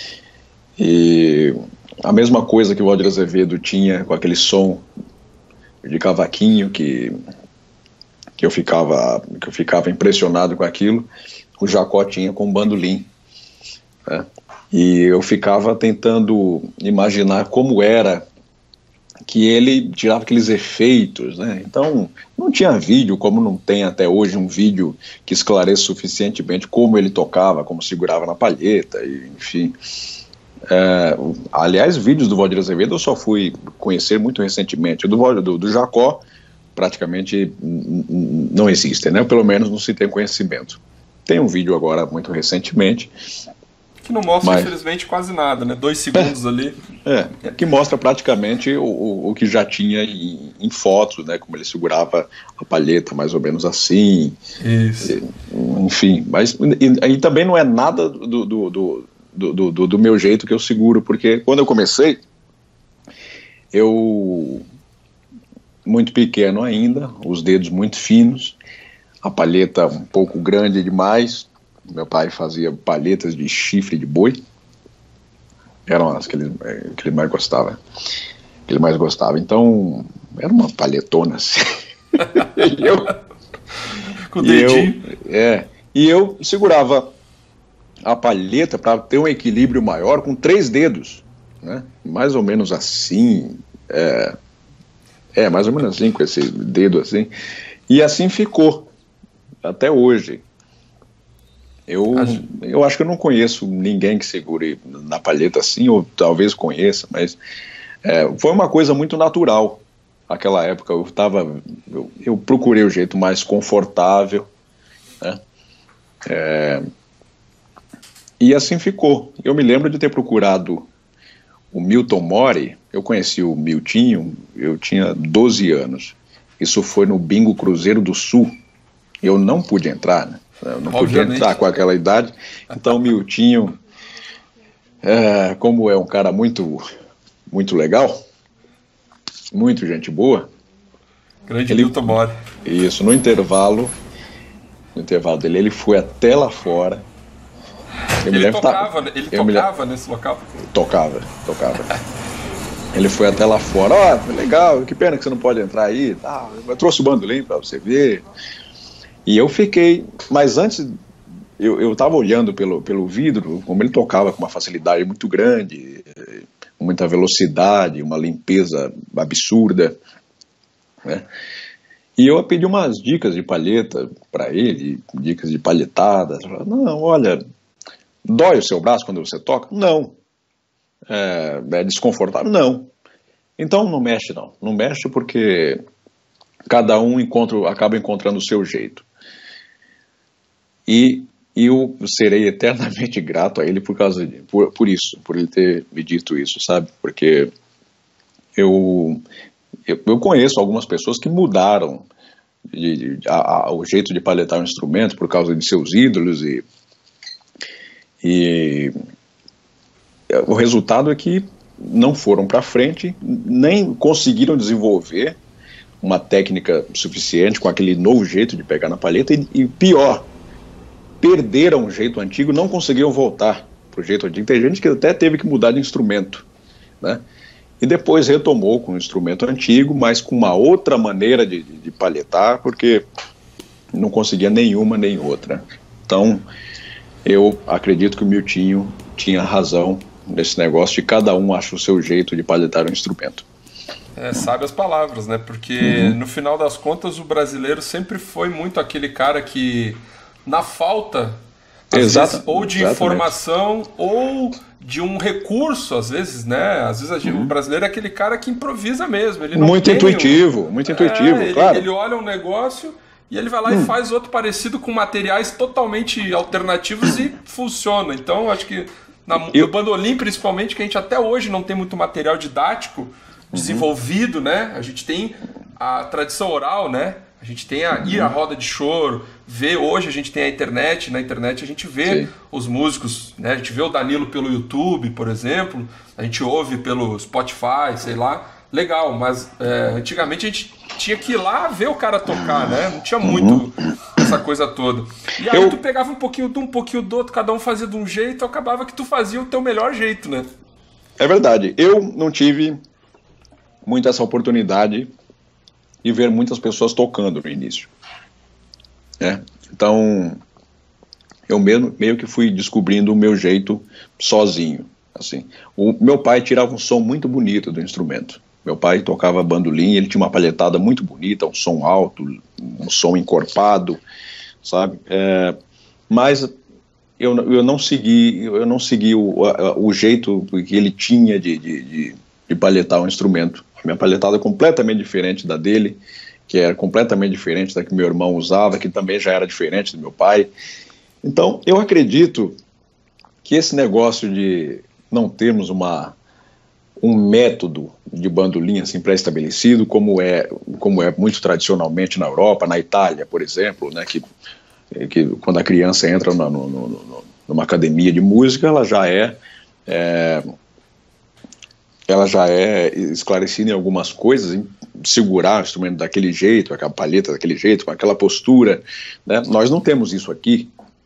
[SPEAKER 2] E a mesma coisa que o Valdir Azevedo tinha com aquele som de cavaquinho que, que, eu ficava, que eu ficava impressionado com aquilo, o Jacó tinha com o bandolim, né? E eu ficava tentando imaginar como era que ele tirava aqueles efeitos, né? Então, não tinha vídeo, como não tem até hoje um vídeo que esclareça suficientemente como ele tocava, como segurava na palheta, e, enfim. É, aliás, vídeos do Valdir Azevedo eu só fui conhecer muito recentemente. O do, do, do Jacó praticamente não existem, né? Pelo menos não se tem conhecimento. Tem um vídeo agora muito recentemente
[SPEAKER 1] que não mostra,
[SPEAKER 2] mas,
[SPEAKER 1] infelizmente, quase nada, né? Dois segundos
[SPEAKER 2] é,
[SPEAKER 1] ali.
[SPEAKER 2] É, que mostra praticamente o, o, o que já tinha em, em fotos, né? Como ele segurava a palheta, mais ou menos assim.
[SPEAKER 1] Isso.
[SPEAKER 2] E, enfim, mas e, e também não é nada do, do, do, do, do, do meu jeito que eu seguro, porque quando eu comecei, eu, muito pequeno ainda, os dedos muito finos, a palheta um pouco grande demais. Meu pai fazia palhetas de chifre de boi. Eram as que ele, que ele mais gostava. Que ele mais gostava. Então, era uma palhetona assim. e eu,
[SPEAKER 1] Com o dedinho.
[SPEAKER 2] Eu, é, e eu segurava a palheta para ter um equilíbrio maior com três dedos. Né? Mais ou menos assim. É, é, mais ou menos assim, com esse dedo assim. E assim ficou. Até hoje. Eu, eu acho que eu não conheço ninguém que segure na palheta assim, ou talvez conheça, mas é, foi uma coisa muito natural. Naquela época eu, tava, eu, eu procurei o jeito mais confortável, né? É, e assim ficou. Eu me lembro de ter procurado o Milton Mori. Eu conheci o Miltinho, eu tinha doze anos. Isso foi no Bingo Cruzeiro do Sul. Eu não pude entrar, né? Eu não podia entrar com aquela idade. Então o Miltinho, é, como é um cara muito, muito legal, muito gente boa.
[SPEAKER 1] Grande Milton Mori.
[SPEAKER 2] Isso, no intervalo, no intervalo dele, ele foi até lá fora.
[SPEAKER 1] Eu ele tocava, tá, ele tocava me... nesse local?
[SPEAKER 2] Tocava, tocava. Ele foi até lá fora. Ó, oh, legal, que pena que você não pode entrar aí. Ah, eu trouxe o bandolim para você ver. E eu fiquei, mas antes, eu estava olhando pelo, pelo vidro, como ele tocava com uma facilidade muito grande, muita velocidade, uma limpeza absurda, né? E eu pedi umas dicas de palheta para ele, dicas de palhetada. Não, olha, dói o seu braço quando você toca? Não. É, é desconfortável? Não. Então não mexe não, não mexe porque cada um encontra, acaba encontrando o seu jeito. E eu serei eternamente grato a ele por causa de, por, por isso, por ele ter me dito isso, sabe? Porque eu, eu, eu conheço algumas pessoas que mudaram de, de, a, a, o jeito de palhetar um instrumento por causa de seus ídolos e, e o resultado é que não foram para frente, nem conseguiram desenvolver uma técnica suficiente com aquele novo jeito de pegar na palheta e, e pior, perderam o jeito antigo, não conseguiam voltar para o jeito antigo. Tem gente que até teve que mudar de instrumento, né? E depois retomou com o instrumento antigo, mas com uma outra maneira de, de, de palhetar, porque não conseguia nenhuma nem outra. Então, eu acredito que o Miltinho tinha razão nesse negócio de cada um acha o seu jeito de palhetar o instrumento.
[SPEAKER 1] É, sabe as palavras, né? Porque uhum. no final das contas o brasileiro sempre foi muito aquele cara que na falta, às
[SPEAKER 2] Exato,
[SPEAKER 1] vezes, ou de
[SPEAKER 2] exatamente.
[SPEAKER 1] informação ou de um recurso, às vezes, né? Às vezes uhum. o brasileiro é aquele cara que improvisa mesmo. Ele não
[SPEAKER 2] muito
[SPEAKER 1] tem
[SPEAKER 2] intuitivo, um... muito intuitivo,
[SPEAKER 1] é,
[SPEAKER 2] claro.
[SPEAKER 1] Ele, ele olha um negócio e ele vai lá
[SPEAKER 2] hum.
[SPEAKER 1] e faz outro parecido com materiais totalmente alternativos e funciona. Então, acho que na, Eu... no bandolim, principalmente, que a gente até hoje não tem muito material didático desenvolvido, uhum. né? A gente tem a tradição oral, né? A gente tem a ir à roda de choro, vê, hoje a gente tem a internet, na internet a gente vê Sim. os músicos, né? A gente vê o Danilo pelo YouTube, por exemplo, a gente ouve pelo Spotify, sei lá, legal, mas é, antigamente a gente tinha que ir lá ver o cara tocar, né? Não tinha muito uhum. essa coisa toda. E aí Eu... tu pegava um pouquinho de um, um pouquinho do outro, cada um fazia de um jeito, acabava que tu fazia o teu melhor jeito, né?
[SPEAKER 2] É verdade, eu não tive muito essa oportunidade e ver muitas pessoas tocando no início. É. Então, eu mesmo, meio que fui descobrindo o meu jeito sozinho. Assim. O meu pai tirava um som muito bonito do instrumento. Meu pai tocava bandolim, ele tinha uma palhetada muito bonita, um som alto, um som encorpado, sabe? É, mas eu, eu não segui, eu não segui o, o jeito que ele tinha de, de, de, de palhetar um instrumento. A minha palhetada é completamente diferente da dele, que era completamente diferente da que meu irmão usava, que também já era diferente do meu pai. Então, eu acredito que esse negócio de não termos uma, um método de bandolim assim, pré-estabelecido, como é, como é muito tradicionalmente na Europa, na Itália, por exemplo, né, que, que quando a criança entra na, no, no, no, numa academia de música, ela já é, é ela já é esclarecida em algumas coisas, em segurar o instrumento daquele jeito, aquela palheta daquele jeito, com aquela postura, né? Nós não temos isso aqui,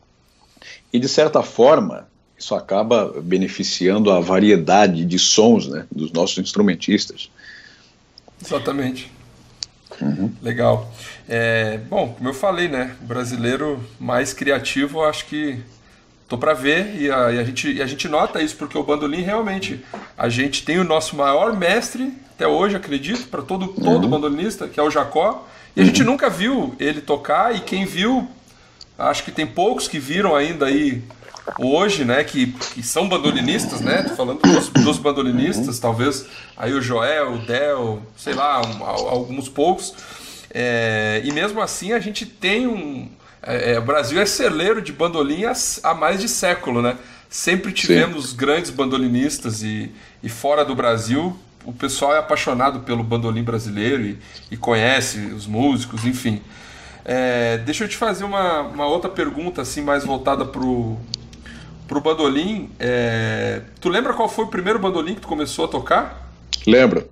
[SPEAKER 2] e de certa forma isso acaba beneficiando a variedade de sons, né, dos nossos instrumentistas.
[SPEAKER 1] Exatamente.
[SPEAKER 2] Uhum.
[SPEAKER 1] Legal. É, bom, como eu falei, né, o brasileiro mais criativo, eu acho que tô para ver, e a, e, a gente, e a gente nota isso, porque o bandolim realmente, a gente tem o nosso maior mestre, até hoje, acredito, para todo, todo
[SPEAKER 2] uhum.
[SPEAKER 1] bandolinista, que é o Jacó, e a gente uhum. nunca viu ele tocar, e quem viu, acho que tem poucos que viram ainda aí hoje, né, que, que são bandolinistas, né, tô falando dos, dos bandolinistas, uhum. talvez aí o Joel, o Del, sei lá, um, alguns poucos, é, e mesmo assim a gente tem um... É, o Brasil é celeiro de bandolim há, há mais de século, né? Sempre tivemos Sim. grandes bandolinistas e, e fora do Brasil o pessoal é apaixonado pelo bandolim brasileiro e, e conhece os músicos, enfim. É, deixa eu te fazer uma, uma outra pergunta assim, mais voltada pro, pro bandolim. É, tu lembra qual foi o primeiro bandolim que tu começou a tocar?
[SPEAKER 2] Lembro.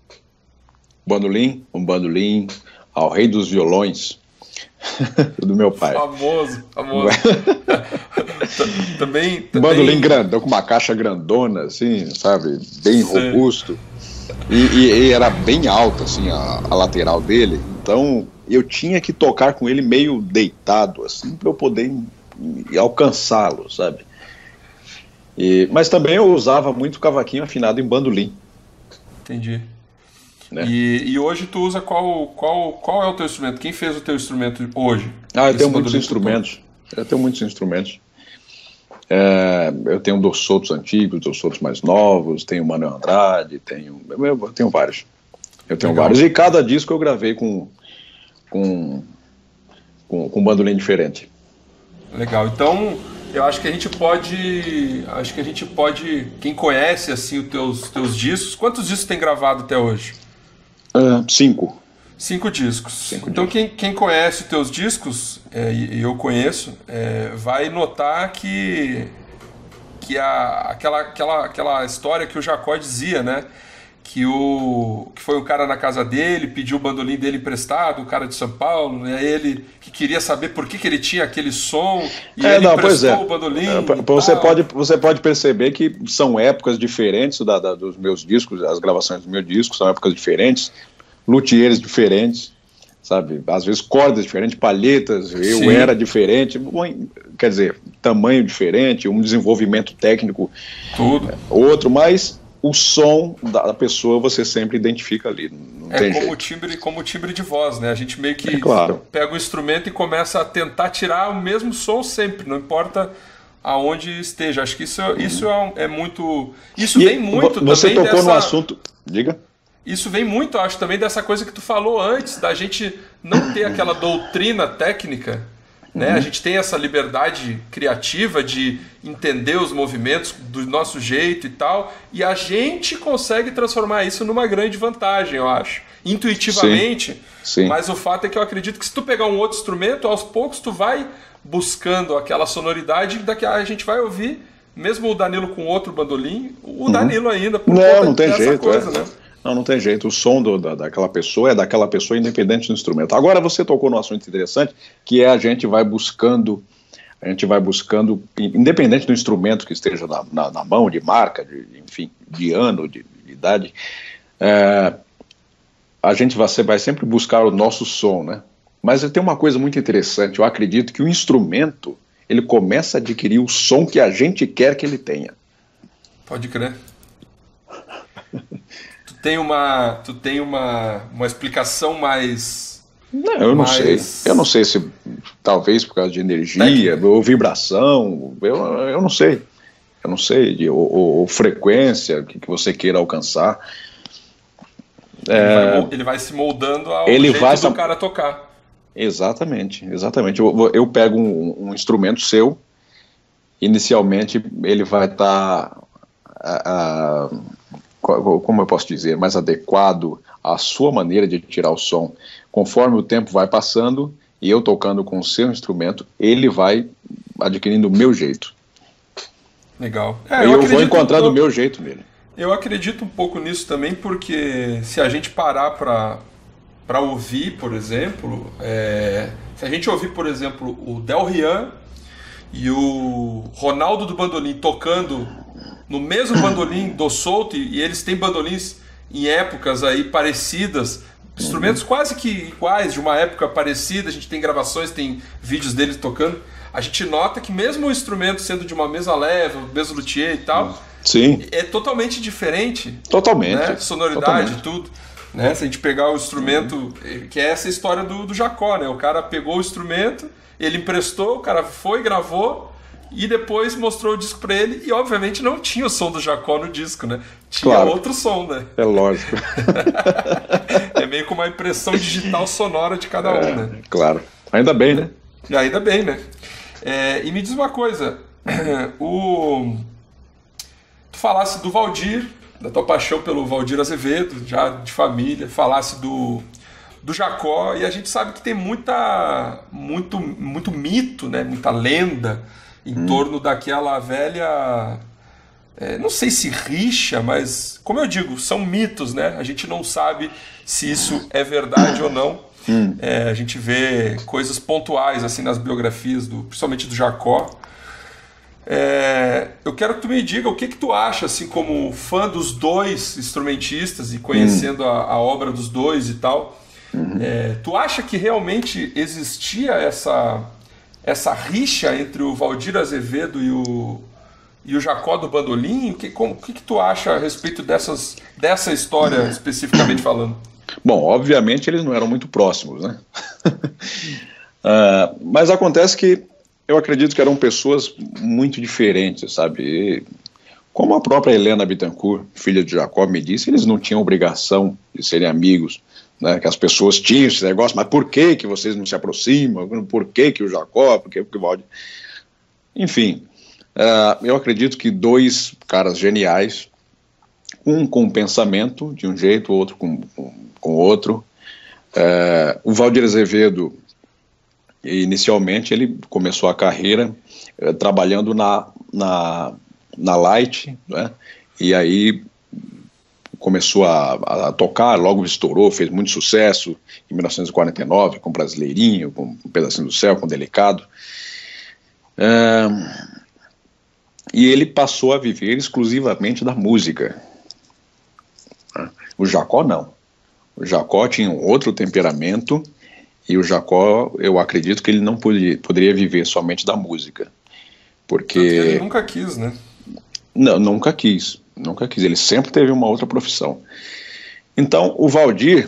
[SPEAKER 2] Bandolim, um bandolim ao rei dos violões. Do meu pai.
[SPEAKER 1] Famoso, famoso. também, também...
[SPEAKER 2] Bandolim grandão, com uma caixa grandona, assim, sabe? Bem Sim. robusto. E, e, e era bem alta, assim, a, a lateral dele. Então, eu tinha que tocar com ele meio deitado, assim, para eu poder alcançá-lo, sabe? E, mas também eu usava muito cavaquinho afinado em bandolim.
[SPEAKER 1] Entendi. Né? E, e hoje tu usa qual, qual, qual é o teu instrumento? Quem fez o teu instrumento hoje?
[SPEAKER 2] Ah, eu tenho muitos instrumentos. Eu tenho muitos instrumentos. É, eu tenho Dossotos antigos, Dossotos mais novos, tenho Manuel Andrade, tenho, eu tenho vários. Eu tenho Legal. vários. E cada disco eu gravei com, com, com, com um bandolim diferente.
[SPEAKER 1] Legal. Então, eu acho que a gente pode. Acho que a gente pode. Quem conhece assim os teus, teus discos, quantos discos tem gravado até hoje?
[SPEAKER 2] Uh, cinco.
[SPEAKER 1] Cinco discos.
[SPEAKER 2] Cinco
[SPEAKER 1] então,
[SPEAKER 2] discos.
[SPEAKER 1] Quem, quem conhece os teus discos, é, e eu conheço, é, vai notar que, que a, aquela, aquela, aquela história que o Jacó dizia, né? Que, o, que foi um cara na casa dele, pediu o bandolim dele emprestado, o cara de São Paulo, né? Ele que queria saber por que, que ele tinha aquele som, e
[SPEAKER 2] é,
[SPEAKER 1] ele
[SPEAKER 2] não,
[SPEAKER 1] emprestou
[SPEAKER 2] é.
[SPEAKER 1] o bandolim.
[SPEAKER 2] É, você, pode, você pode perceber que são épocas diferentes da, da, dos meus discos, as gravações do meu disco são épocas diferentes, luthiers diferentes, sabe? Às vezes cordas diferentes, palhetas, eu Sim. era diferente, quer dizer, tamanho diferente, um desenvolvimento técnico,
[SPEAKER 1] Tudo.
[SPEAKER 2] outro, mas o som da pessoa você sempre identifica ali. Não
[SPEAKER 1] é
[SPEAKER 2] tem
[SPEAKER 1] como
[SPEAKER 2] jeito.
[SPEAKER 1] o timbre, como o timbre de voz, né? A gente meio que
[SPEAKER 2] é claro.
[SPEAKER 1] pega o instrumento e começa a tentar tirar o mesmo som sempre, não importa aonde esteja. Acho que isso, isso é, é muito... Isso
[SPEAKER 2] e
[SPEAKER 1] vem muito
[SPEAKER 2] você
[SPEAKER 1] também
[SPEAKER 2] tocou
[SPEAKER 1] dessa...
[SPEAKER 2] no assunto... Diga.
[SPEAKER 1] Isso vem muito, acho, também dessa coisa que tu falou antes, da gente não ter aquela doutrina técnica, né? Uhum. A gente tem essa liberdade criativa de entender os movimentos do nosso jeito e tal, e a gente consegue transformar isso numa grande vantagem, eu acho, intuitivamente.
[SPEAKER 2] Sim. Sim.
[SPEAKER 1] Mas o fato é que eu acredito que se tu pegar um outro instrumento, aos poucos tu vai buscando aquela sonoridade daqui a gente vai ouvir, mesmo o Danilo com outro bandolim, o
[SPEAKER 2] uhum.
[SPEAKER 1] Danilo ainda, por
[SPEAKER 2] não,
[SPEAKER 1] conta
[SPEAKER 2] não tem
[SPEAKER 1] dessa
[SPEAKER 2] jeito,
[SPEAKER 1] coisa,
[SPEAKER 2] é.
[SPEAKER 1] né?
[SPEAKER 2] Não, não tem jeito. O som do, da, daquela pessoa é daquela pessoa independente do instrumento. Agora você tocou num assunto interessante, que é a gente vai buscando, a gente vai buscando, independente do instrumento que esteja na, na, na mão, de marca, de, enfim, de ano, de, de idade, é, a gente vai, vai sempre buscar o nosso som, né? Mas tem uma coisa muito interessante, eu acredito que o instrumento, ele começa a adquirir o som que a gente quer que ele tenha.
[SPEAKER 1] Pode crer. Tu tem uma, tu tem uma, uma explicação mais...
[SPEAKER 2] Não, eu não
[SPEAKER 1] mais...
[SPEAKER 2] sei. Eu não sei se talvez por causa de energia, técnica, ou vibração, eu, eu não sei. Eu não sei, de, ou, ou, ou frequência que, que você queira alcançar.
[SPEAKER 1] Ele, é, vai, ele vai se moldando ao
[SPEAKER 2] ele
[SPEAKER 1] jeito
[SPEAKER 2] vai
[SPEAKER 1] do
[SPEAKER 2] sa...
[SPEAKER 1] cara tocar.
[SPEAKER 2] Exatamente, exatamente. Eu, eu pego um, um instrumento seu, inicialmente ele vai estar, tá, como eu posso dizer, mais adequado à sua maneira de tirar o som. Conforme o tempo vai passando e eu tocando com o seu instrumento, ele vai adquirindo o meu jeito.
[SPEAKER 1] Legal.
[SPEAKER 2] É, eu eu vou encontrando o meu jeito nele.
[SPEAKER 1] Eu acredito um pouco nisso também, porque se a gente parar para para ouvir, por exemplo, é, se a gente ouvir, por exemplo, o Del Rian e o Ronaldo do bandolim tocando no mesmo bandolim do solto, e, e eles têm bandolins em épocas aí parecidas, instrumentos quase que iguais, de uma época parecida, a gente tem gravações, tem vídeos deles tocando, a gente nota que mesmo o instrumento sendo de uma mesa leve, o mesmo luthier e tal,
[SPEAKER 2] sim,
[SPEAKER 1] é totalmente diferente.
[SPEAKER 2] Totalmente.
[SPEAKER 1] Né? Sonoridade,
[SPEAKER 2] totalmente.
[SPEAKER 1] tudo. Né? Se a gente pegar o instrumento, que é essa história do, do Jacó, né? O cara pegou o instrumento, ele emprestou, o cara foi, gravou e depois mostrou o disco pra ele e obviamente não tinha o som do Jacó no disco, né? Tinha
[SPEAKER 2] claro.
[SPEAKER 1] Outro som, né?
[SPEAKER 2] É lógico.
[SPEAKER 1] É meio como uma impressão digital sonora de cada
[SPEAKER 2] é,
[SPEAKER 1] um, né?
[SPEAKER 2] Claro. Ainda bem, né?
[SPEAKER 1] E ainda bem, né? É, e me diz uma coisa, o... tu falasse do Valdir, da tua paixão pelo Valdir Azevedo, já de família, falasse do, do Jacó, e a gente sabe que tem muita, muito, muito mito, né? Muita lenda em hum. torno daquela velha, é, não sei se rixa, mas, como eu digo, são mitos, né? A gente não sabe se isso é verdade ou não. Hum. É, a gente vê coisas pontuais assim nas biografias, do, principalmente do Jacó. É, eu quero que tu me diga o que, que tu acha, assim, como fã dos dois instrumentistas e conhecendo hum. a, a obra dos dois e tal. Uhum. É, tu acha que realmente existia essa, essa rixa entre o Valdir Azevedo e o, e o Jacó do bandolim? O que, como, que, que tu acha a respeito dessas, dessa história, especificamente falando?
[SPEAKER 2] Bom, obviamente eles não eram muito próximos, né? uh, mas acontece que eu acredito que eram pessoas muito diferentes, sabe? E, como a própria Helena Bittencourt, filha de Jacó, me disse, eles não tinham obrigação de serem amigos, né? Que as pessoas tinham esse negócio, mas por que que vocês não se aproximam? Por que que o Jacó? Por que que o Valdir? Enfim, uh, eu acredito que dois caras geniais, um com pensamento de um jeito, outro com, com, com outro. Uh, o Valdir Azevedo, inicialmente, ele começou a carreira uh, trabalhando na, na, na Light, né? E aí começou a, a tocar, logo estourou, fez muito sucesso, em mil novecentos e quarenta e nove, com Brasileirinho, com Um Pedacinho do Céu, com Delicado. Uh, e ele passou a viver exclusivamente da música. O Jacó não. O Jacó tinha um outro temperamento e o Jacó, eu acredito que ele não podia, poderia viver somente da música. Porque...
[SPEAKER 1] Ele nunca quis, né?
[SPEAKER 2] Não, nunca quis. Nunca quis. Ele sempre teve uma outra profissão. Então, o Valdir,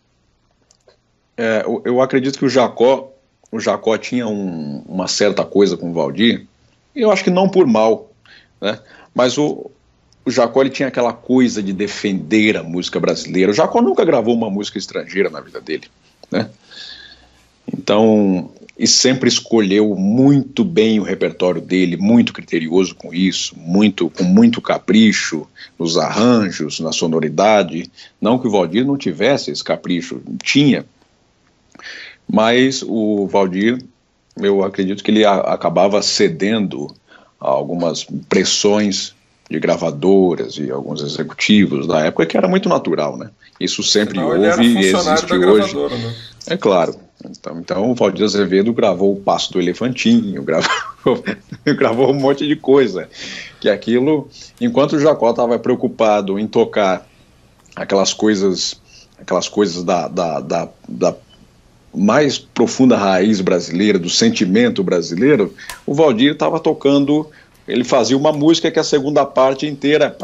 [SPEAKER 2] é, eu acredito que o Jacó, o Jacó tinha um, uma certa coisa com o Valdir, e eu acho que não por mal, né? Mas o O Jacó, ele tinha aquela coisa de defender a música brasileira. O Jacó nunca gravou uma música estrangeira na vida dele, né? Então, e sempre escolheu muito bem o repertório dele, muito criterioso com isso, muito, com muito capricho nos arranjos, na sonoridade. Não que o Valdir não tivesse esse capricho, tinha. Mas o Valdir, eu acredito que ele a, acabava cedendo a algumas pressões de gravadoras e alguns executivos da época, que era muito natural, né? Isso sempre
[SPEAKER 1] Senão
[SPEAKER 2] houve e existe
[SPEAKER 1] da
[SPEAKER 2] hoje.
[SPEAKER 1] Né?
[SPEAKER 2] É claro. Então, então o Valdir Azevedo gravou o Passo do Elefantinho, gravou, gravou um monte de coisa. Que aquilo, enquanto o Jacó estava preocupado em tocar aquelas coisas, aquelas coisas da, da, da, da mais profunda raiz brasileira, do sentimento brasileiro, o Valdir estava tocando, ele fazia uma música que a segunda parte inteira,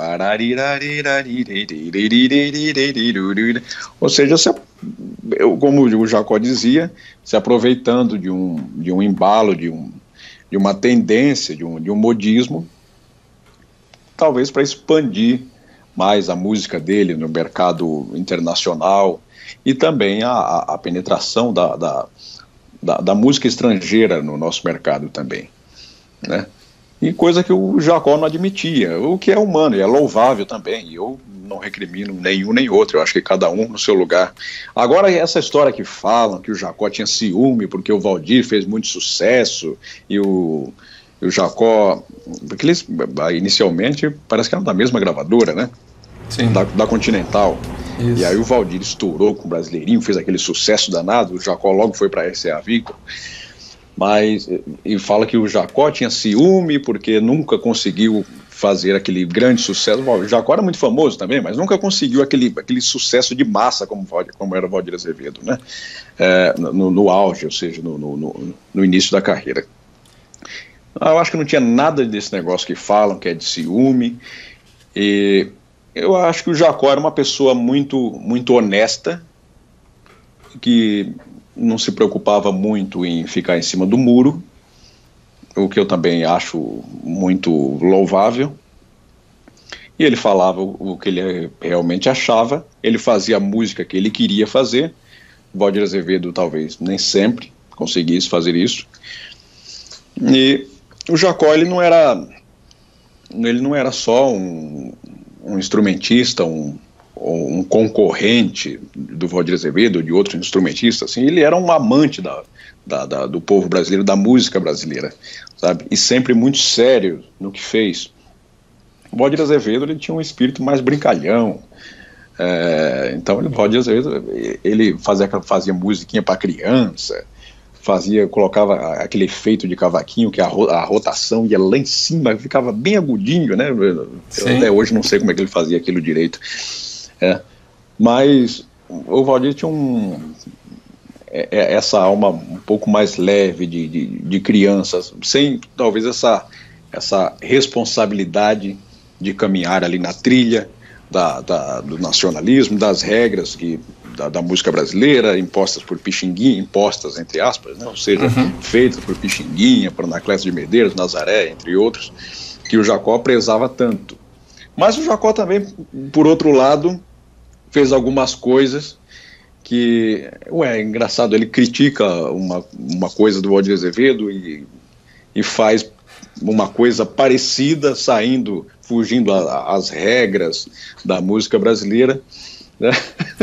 [SPEAKER 2] ou seja, se, como o Jacó dizia, se aproveitando de um, de um embalo, de, um, de uma tendência, de um, de um modismo, talvez para expandir mais a música dele no mercado internacional, e também a, a penetração da, da, da, da música estrangeira no nosso mercado também, né? E coisa que o Jacó não admitia, o que é humano e é louvável também, e eu não recrimino nenhum nem outro, eu acho que cada um no seu lugar. Agora, essa história que falam que o Jacó tinha ciúme porque o Valdir fez muito sucesso, e o, e o Jacó, porque eles inicialmente parece que eram da mesma gravadora, né?
[SPEAKER 1] Sim.
[SPEAKER 2] Da, da Continental. Isso. E aí o Valdir estourou com o Brasileirinho, fez aquele sucesso danado, o Jacó logo foi para a R C A Victor, mas, e fala que o Jacó tinha ciúme porque nunca conseguiu fazer aquele grande sucesso. O Jacó era muito famoso também, mas nunca conseguiu aquele, aquele sucesso de massa como, como era o Valdir Azevedo, né? É, no, no auge, ou seja, no, no, no início da carreira. Eu acho que não tinha nada desse negócio que falam, que é de ciúme, e eu acho que o Jacó era uma pessoa muito, muito honesta, que não se preocupava muito em ficar em cima do muro, o que eu também acho muito louvável. E ele falava o que ele realmente achava, ele fazia a música que ele queria fazer. O Valdir Azevedo talvez nem sempre conseguisse fazer isso. E o Jacó, ele não era, ele não era só um, um instrumentista, um, um concorrente do Valdir Azevedo, de outros instrumentistas, assim, ele era um amante da, da, da, do povo brasileiro, da música brasileira, sabe? E sempre muito sério no que fez. O Valdir Azevedo, ele tinha um espírito mais brincalhão, é, então o Valdir Azevedo, ele fazia, fazia musiquinha para criança, fazia, colocava aquele efeito de cavaquinho, que a, ro, a rotação ia lá em cima, ficava bem agudinho, né? Eu, até hoje não sei como é que ele fazia aquilo direito. É, mas o Valdir tinha um, é, é, essa alma um pouco mais leve de, de, de crianças, sem talvez essa, essa responsabilidade de caminhar ali na trilha da, da, do nacionalismo, das regras que, da, da música brasileira, impostas por Pixinguinha, impostas entre aspas, né, ou seja, uhum. feitas por Pixinguinha, por Anacleto de Medeiros, Nazaré, entre outros, que o Jacó prezava tanto. Mas o Jacó também, por outro lado, fez algumas coisas que, ué, é engraçado, ele critica uma, uma coisa do Valdir Azevedo e, e faz uma coisa parecida, saindo, fugindo às regras da música brasileira, né?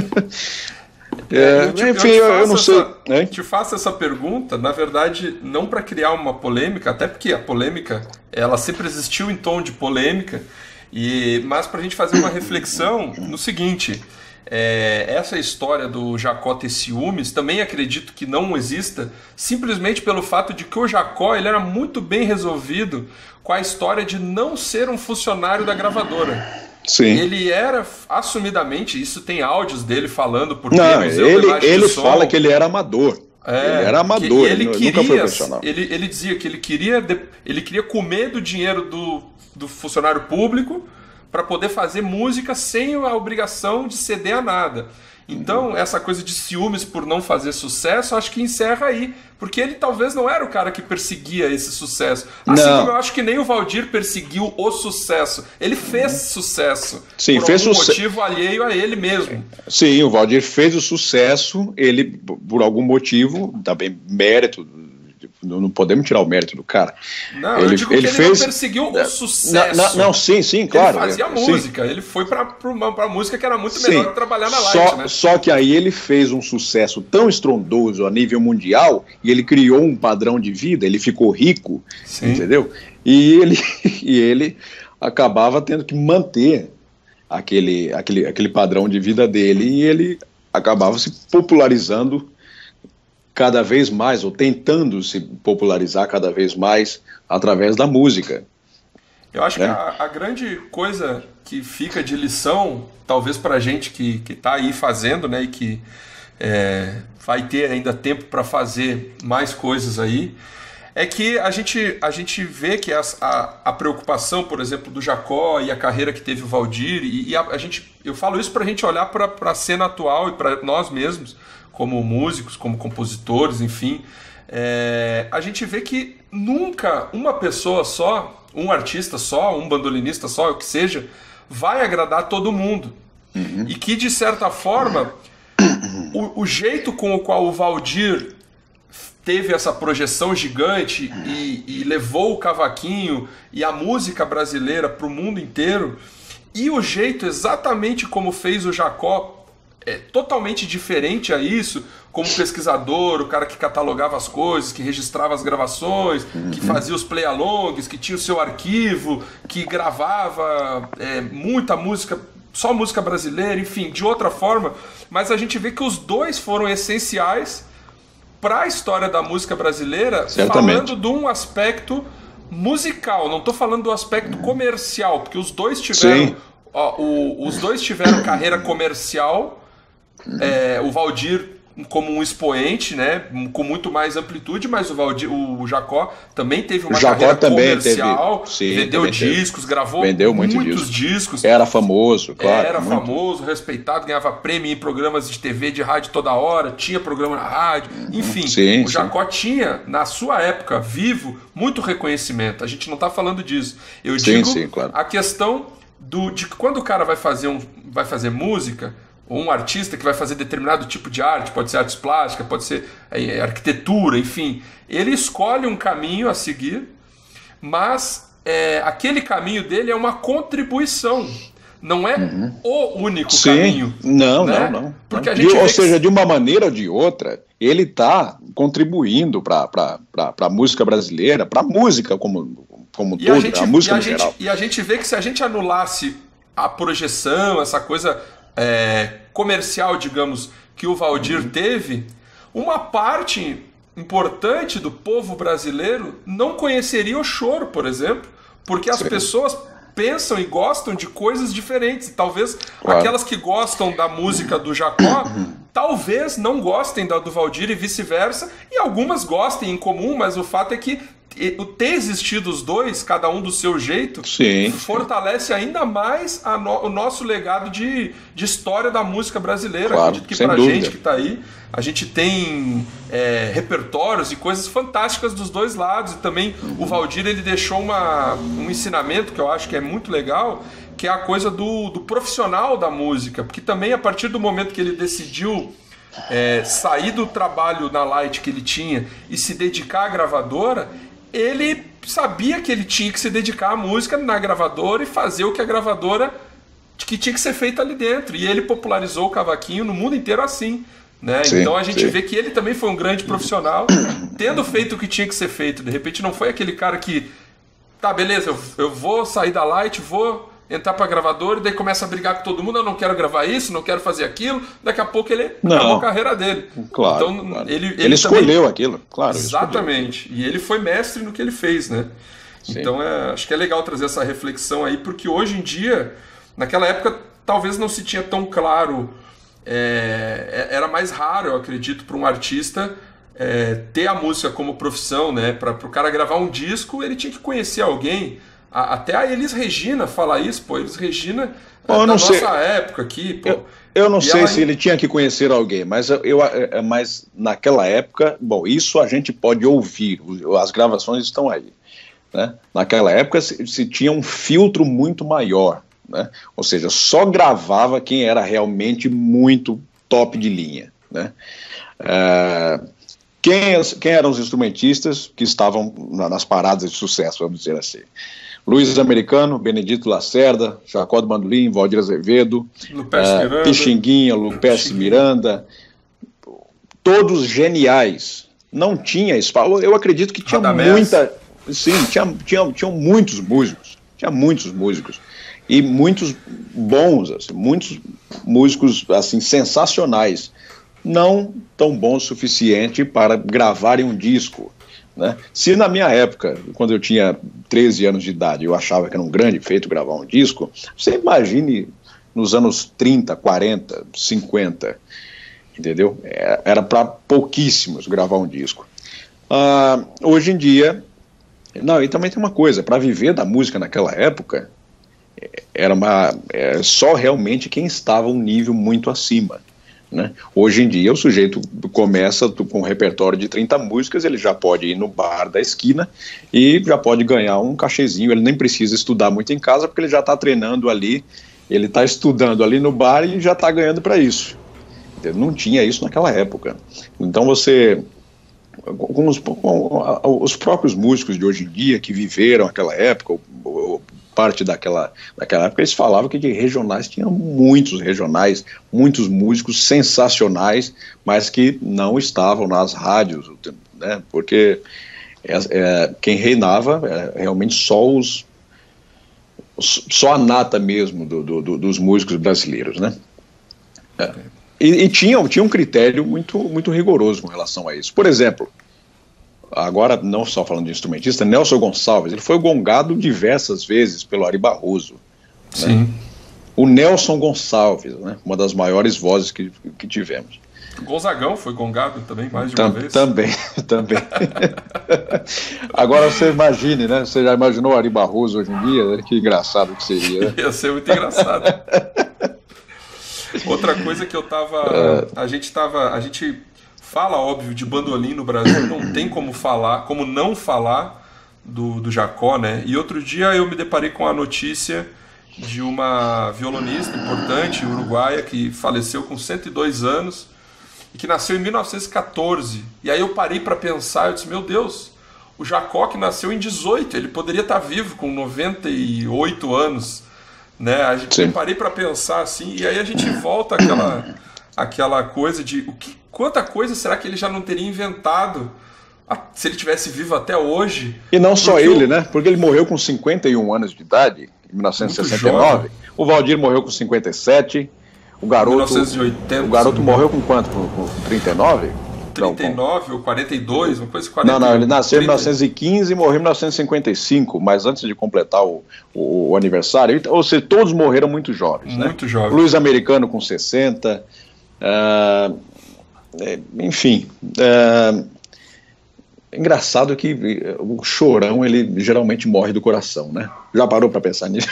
[SPEAKER 1] É, eu te, enfim, eu, eu não sei. Essa, te faço essa pergunta, na verdade, não para criar uma polêmica, até porque a polêmica, ela sempre existiu em tom de polêmica, e, mas para a gente fazer uma reflexão no seguinte, é, essa história do Jacó ter ciúmes, também acredito que não exista, simplesmente pelo fato de que o Jacó, ele era muito bem resolvido com a história de não ser um funcionário da gravadora.
[SPEAKER 2] Sim.
[SPEAKER 1] Ele era assumidamente, isso tem áudios dele falando por
[SPEAKER 2] não, ele, ele fala que ele era amador.
[SPEAKER 1] É,
[SPEAKER 2] ele era amador,
[SPEAKER 1] ele,
[SPEAKER 2] ele
[SPEAKER 1] queria,
[SPEAKER 2] nunca foi profissional.
[SPEAKER 1] Ele, ele dizia que ele queria, ele queria comer do dinheiro do, do funcionário público para poder fazer música sem a obrigação de ceder a nada. Então, essa coisa de ciúmes por não fazer sucesso, acho que encerra aí. Porque ele talvez não era o cara que perseguia esse sucesso. Assim
[SPEAKER 2] não.
[SPEAKER 1] como eu acho que nem o Valdir perseguiu o sucesso. Ele fez sucesso.
[SPEAKER 2] Sim,
[SPEAKER 1] por
[SPEAKER 2] fez
[SPEAKER 1] algum
[SPEAKER 2] suce...
[SPEAKER 1] motivo alheio a ele mesmo.
[SPEAKER 2] Sim, o Valdir fez o sucesso, ele, por algum motivo, também mérito, não podemos tirar o mérito do cara.
[SPEAKER 1] Não,
[SPEAKER 2] ele,
[SPEAKER 1] eu digo
[SPEAKER 2] ele
[SPEAKER 1] que ele
[SPEAKER 2] fez...
[SPEAKER 1] não perseguiu o sucesso.
[SPEAKER 2] Não, não, sim, sim, claro.
[SPEAKER 1] Ele fazia
[SPEAKER 2] é,
[SPEAKER 1] música,
[SPEAKER 2] sim.
[SPEAKER 1] ele foi para a música que era muito
[SPEAKER 2] sim.
[SPEAKER 1] melhor que trabalhar na
[SPEAKER 2] só,
[SPEAKER 1] Light, né?
[SPEAKER 2] Só que aí ele fez um sucesso tão estrondoso a nível mundial e ele criou um padrão de vida, ele ficou rico, sim. entendeu? E ele, e ele acabava tendo que manter aquele, aquele, aquele padrão de vida dele e ele acabava se popularizando cada vez mais, ou tentando se popularizar cada vez mais através da música.
[SPEAKER 1] Eu acho é. que a, a grande coisa que fica de lição, talvez para a gente que está aí fazendo, né, e que é, vai ter ainda tempo para fazer mais coisas aí, é que a gente, a gente vê que as, a, a preocupação, por exemplo, do Jacó e a carreira que teve o Valdir, e, e a, a gente, eu falo isso para a gente olhar para a cena atual e para nós mesmos, como músicos, como compositores, enfim, é, a gente vê que nunca uma pessoa só, um artista só, um bandolinista só, o que seja, vai agradar todo mundo. Uhum. E que, de certa forma, o, o jeito com o qual o Valdir teve essa projeção gigante e, e levou o cavaquinho e a música brasileira para o mundo inteiro, e o jeito exatamente como fez o Jacó, é totalmente diferente a isso, como pesquisador, o cara que catalogava as coisas, que registrava as gravações, uhum. que fazia os play-alongs, que tinha o seu arquivo, que gravava é, muita música, só música brasileira, enfim, de outra forma, mas a gente vê que os dois foram essenciais para a história da música brasileira,
[SPEAKER 2] certamente,
[SPEAKER 1] falando de um aspecto musical, não estou falando do aspecto comercial, porque os dois tiveram, ó, o, os dois tiveram carreira comercial, é, o Valdir como um expoente, né, com muito mais amplitude, mas o, Valdir, o Jacó também teve uma carreira comercial, teve, sim, vendeu discos, teve. gravou vendeu muitos muito discos. discos.
[SPEAKER 2] Era famoso, claro.
[SPEAKER 1] Era
[SPEAKER 2] muito.
[SPEAKER 1] famoso, respeitado, ganhava prêmio em programas de T V, de rádio toda hora, tinha programa na rádio, enfim.
[SPEAKER 2] Sim,
[SPEAKER 1] o Jacó
[SPEAKER 2] sim.
[SPEAKER 1] tinha, na sua época, vivo, muito reconhecimento. A gente não está falando disso. Eu
[SPEAKER 2] sim,
[SPEAKER 1] digo
[SPEAKER 2] sim, claro.
[SPEAKER 1] a questão do, de que quando o cara vai fazer, um, vai fazer música, ou um artista que vai fazer determinado tipo de arte, pode ser artes plásticas, pode ser é, arquitetura, enfim, ele escolhe um caminho a seguir, mas é, aquele caminho dele é uma contribuição, não é uhum. o único
[SPEAKER 2] Sim.
[SPEAKER 1] caminho.
[SPEAKER 2] Não,
[SPEAKER 1] né?
[SPEAKER 2] não, não.
[SPEAKER 1] Porque a
[SPEAKER 2] de,
[SPEAKER 1] gente
[SPEAKER 2] ou
[SPEAKER 1] que...
[SPEAKER 2] seja, de uma maneira ou de outra, ele está contribuindo para a música brasileira, para a música como, como todo, a, gente, a música
[SPEAKER 1] e a
[SPEAKER 2] no
[SPEAKER 1] gente,
[SPEAKER 2] geral.
[SPEAKER 1] E a gente vê que se a gente anulasse a projeção, essa coisa... É, comercial, digamos, que o Valdir uhum. teve, uma parte importante do povo brasileiro não conheceria o choro, por exemplo, porque as Sim. pessoas pensam e gostam de coisas diferentes. Talvez claro. aquelas que gostam da música do Jacó, talvez não gostem da do Valdir e vice-versa, e algumas gostem em comum, mas o fato é que o ter existido os dois, cada um do seu jeito,
[SPEAKER 2] sim,
[SPEAKER 1] fortalece sim. ainda mais a no, o nosso legado de, de história da música brasileira.
[SPEAKER 2] Claro,
[SPEAKER 1] acredito que pra dúvida. gente que está aí, a gente tem é, repertórios e coisas fantásticas dos dois lados. E também uhum. o Valdir ele deixou uma, um ensinamento que eu acho que é muito legal, que é a coisa do, do profissional da música, porque também a partir do momento que ele decidiu é, sair do trabalho na Light que ele tinha e se dedicar à gravadora, ele sabia que ele tinha que se dedicar à música na gravadora e fazer o que a gravadora que tinha que ser feito ali dentro. E ele popularizou o cavaquinho no mundo inteiro assim, né? Sim, então a gente sim. vê que ele também foi um grande profissional, tendo feito o que tinha que ser feito. De repente não foi aquele cara que, tá, beleza, eu, eu vou sair da Light, vou entrar pra gravadora e daí começa a brigar com todo mundo, eu não quero gravar isso, não quero fazer aquilo, daqui a pouco ele
[SPEAKER 2] não.
[SPEAKER 1] acabou a carreira dele.
[SPEAKER 2] Claro,
[SPEAKER 1] então,
[SPEAKER 2] claro.
[SPEAKER 1] Ele, ele,
[SPEAKER 2] ele escolheu
[SPEAKER 1] também...
[SPEAKER 2] aquilo, claro.
[SPEAKER 1] Exatamente, e ele foi mestre no que ele fez, né? Sim. Então é, acho que é legal trazer essa reflexão aí, porque hoje em dia, naquela época talvez não se tinha tão claro, é, era mais raro, eu acredito, para um artista é, ter a música como profissão, né? Para o cara gravar um disco, ele tinha que conhecer alguém. Até a Elis Regina fala isso, pô, Elis Regina
[SPEAKER 2] Bom,
[SPEAKER 1] da
[SPEAKER 2] nossa
[SPEAKER 1] sei. época aqui, pô.
[SPEAKER 2] Eu, eu não
[SPEAKER 1] e
[SPEAKER 2] sei
[SPEAKER 1] ela...
[SPEAKER 2] se ele tinha que conhecer alguém, mas, eu, eu, mas naquela época, bom, isso a gente pode ouvir, as gravações estão aí, né? Naquela época se, se tinha um filtro muito maior, né? Ou seja, só gravava quem era realmente muito top de linha, né? É, quem, quem eram os instrumentistas que estavam nas paradas de sucesso, vamos dizer assim? Luiz Americano, Benedito Lacerda, Jacó do Bandolim, Valdir Azevedo, uh, Pixinguinha, Lupécio Miranda, todos geniais. Não tinha espaço. Eu acredito que tinha Radamés. muita. Sim, tinha, tinha, tinham muitos músicos. Tinha muitos músicos. E muitos bons, assim, muitos músicos assim, sensacionais. Não tão bons o suficiente para gravarem um disco. Né? Se na minha época, quando eu tinha treze anos de idade, eu achava que era um grande feito gravar um disco, você imagine nos anos trinta, quarenta, cinquenta. entendeu? Era para pouquíssimos gravar um disco. Uh, hoje em dia, não, e também tem uma coisa, para viver da música naquela época, era uma, é, só realmente quem estava um nível muito acima, né? Hoje em dia o sujeito começa com um repertório de trinta músicas, ele já pode ir no bar da esquina e já pode ganhar um cachezinho, ele nem precisa estudar muito em casa, porque ele já está treinando ali, ele está estudando ali no bar e já está ganhando para isso. Não tinha isso naquela época. Então você, com os, com os próprios músicos de hoje em dia que viveram aquela época, parte daquela, daquela época, eles falavam que de regionais tinha muitos regionais, muitos músicos sensacionais, mas que não estavam nas rádios, né? Porque é, é, quem reinava é realmente só os, os só a nata mesmo do, do, dos músicos brasileiros, né? É. E, e tinha, tinha um critério muito, muito rigoroso com relação a isso. Por exemplo, agora não só falando de instrumentista, Nelson Gonçalves, ele foi gongado diversas vezes pelo Ari Barroso. Sim. Né? O Nelson Gonçalves, né? Uma das maiores vozes que, que tivemos.
[SPEAKER 1] Gonzagão foi gongado também mais de uma
[SPEAKER 2] Tam,
[SPEAKER 1] vez.
[SPEAKER 2] Também, também. Agora você imagine, né? Você já imaginou o Ari Barroso hoje em dia? Que engraçado que seria, né?
[SPEAKER 1] Ia ser muito engraçado. Outra coisa que eu tava... É... A gente tava... A gente fala, óbvio, de bandolim no Brasil, não tem como falar, como não falar do, do Jacó, né? E outro dia eu me deparei com a notícia de uma violonista importante, uruguaia, que faleceu com cento e dois anos e que nasceu em mil novecentos e catorze. E aí eu parei para pensar, eu disse, meu Deus, o Jacó que nasceu em dezoito, ele poderia estar vivo com noventa e oito anos, né? A gente, eu parei para pensar assim, e aí a gente volta àquela, àquela coisa de o que, quanta coisa será que ele já não teria inventado se ele tivesse vivo até hoje?
[SPEAKER 2] E não só ele, eu... né? Porque ele morreu com cinquenta e um anos de idade, em mil novecentos e sessenta e nove. O Valdir morreu com cinquenta e sete. O garoto, mil novecentos e oitenta, o garoto morreu com quanto? Com, com trinta e nove?
[SPEAKER 1] trinta e nove ou quarenta e dois, uma coisa quarenta.
[SPEAKER 2] Não, não, ele nasceu em mil novecentos e quinze e morreu em mil novecentos e cinquenta e cinco, mas antes de completar o, o, o aniversário, ou seja, todos morreram muito jovens.
[SPEAKER 1] Muito
[SPEAKER 2] né?
[SPEAKER 1] jovens.
[SPEAKER 2] Luiz Americano com sessenta, uh, enfim. Uh, engraçado que o Chorão, ele geralmente morre do coração, né? Já parou para pensar nisso?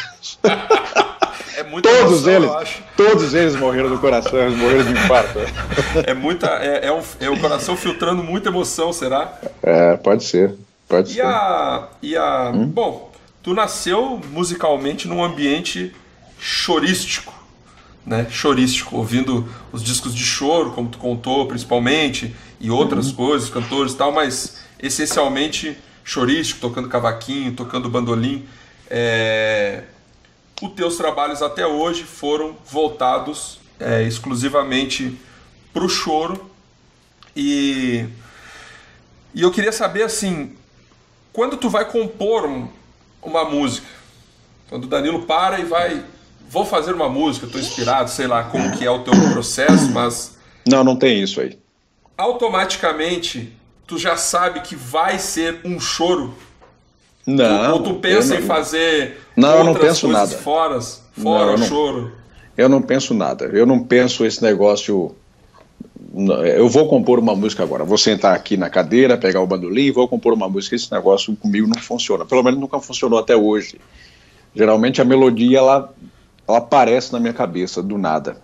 [SPEAKER 1] É muita
[SPEAKER 2] todos
[SPEAKER 1] emoção,
[SPEAKER 2] eles,
[SPEAKER 1] eu acho.
[SPEAKER 2] Todos eles morreram do coração, eles morreram de infarto.
[SPEAKER 1] É, muita, é, é, um, é o coração filtrando muita emoção, será?
[SPEAKER 2] É, pode ser. Pode
[SPEAKER 1] e
[SPEAKER 2] ser.
[SPEAKER 1] A, e a, hum? Bom, tu nasceu musicalmente num ambiente chorístico, né? Chorístico, ouvindo os discos de choro, como tu contou, principalmente, e outras uhum. coisas, cantores e tal, mas essencialmente chorístico, tocando cavaquinho, tocando bandolim. É... Os teus trabalhos até hoje foram voltados é, exclusivamente para o choro. E, e eu queria saber, assim, quando tu vai compor um, uma música, quando o Danilo para e vai, vou fazer uma música, estou inspirado, sei lá como que é o teu processo, mas...
[SPEAKER 2] Não, não tem isso aí.
[SPEAKER 1] Automaticamente, tu já sabe que vai ser um choro?
[SPEAKER 2] Não.
[SPEAKER 1] Ou tu pensa não, em fazer
[SPEAKER 2] não,
[SPEAKER 1] outras
[SPEAKER 2] eu não penso
[SPEAKER 1] coisas
[SPEAKER 2] nada.
[SPEAKER 1] fora, fora
[SPEAKER 2] não,
[SPEAKER 1] o
[SPEAKER 2] não,
[SPEAKER 1] choro?
[SPEAKER 2] Eu não penso nada. Eu não penso esse negócio... Eu vou compor uma música agora. Vou sentar aqui na cadeira, pegar o bandolim e vou compor uma música. Esse negócio comigo não funciona. Pelo menos nunca funcionou até hoje. Geralmente a melodia, ela, ela aparece na minha cabeça, do nada.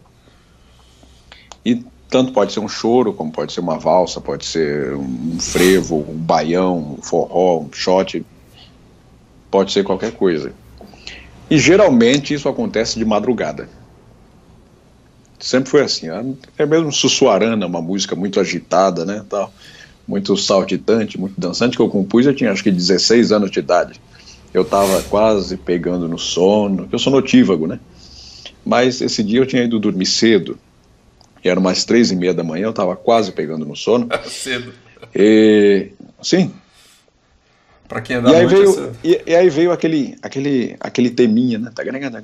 [SPEAKER 2] E tanto pode ser um choro, como pode ser uma valsa, pode ser um frevo, um baião, um forró, um shot... Pode ser qualquer coisa. E geralmente isso acontece de madrugada. Sempre foi assim. É mesmo Sussuarana, uma música muito agitada, né? Tal, muito saltitante, muito dançante, que eu compus, eu tinha acho que dezesseis anos de idade. Eu estava quase pegando no sono, eu sou notívago, né? Mas esse dia eu tinha ido dormir cedo, e eram umas três e meia da manhã, eu estava quase pegando no sono.
[SPEAKER 1] Cedo.
[SPEAKER 2] E, sim.
[SPEAKER 1] Para quem anda
[SPEAKER 2] e aí
[SPEAKER 1] muito
[SPEAKER 2] veio,
[SPEAKER 1] essa...
[SPEAKER 2] e, e aí veio aquele, aquele, aquele teminha, né?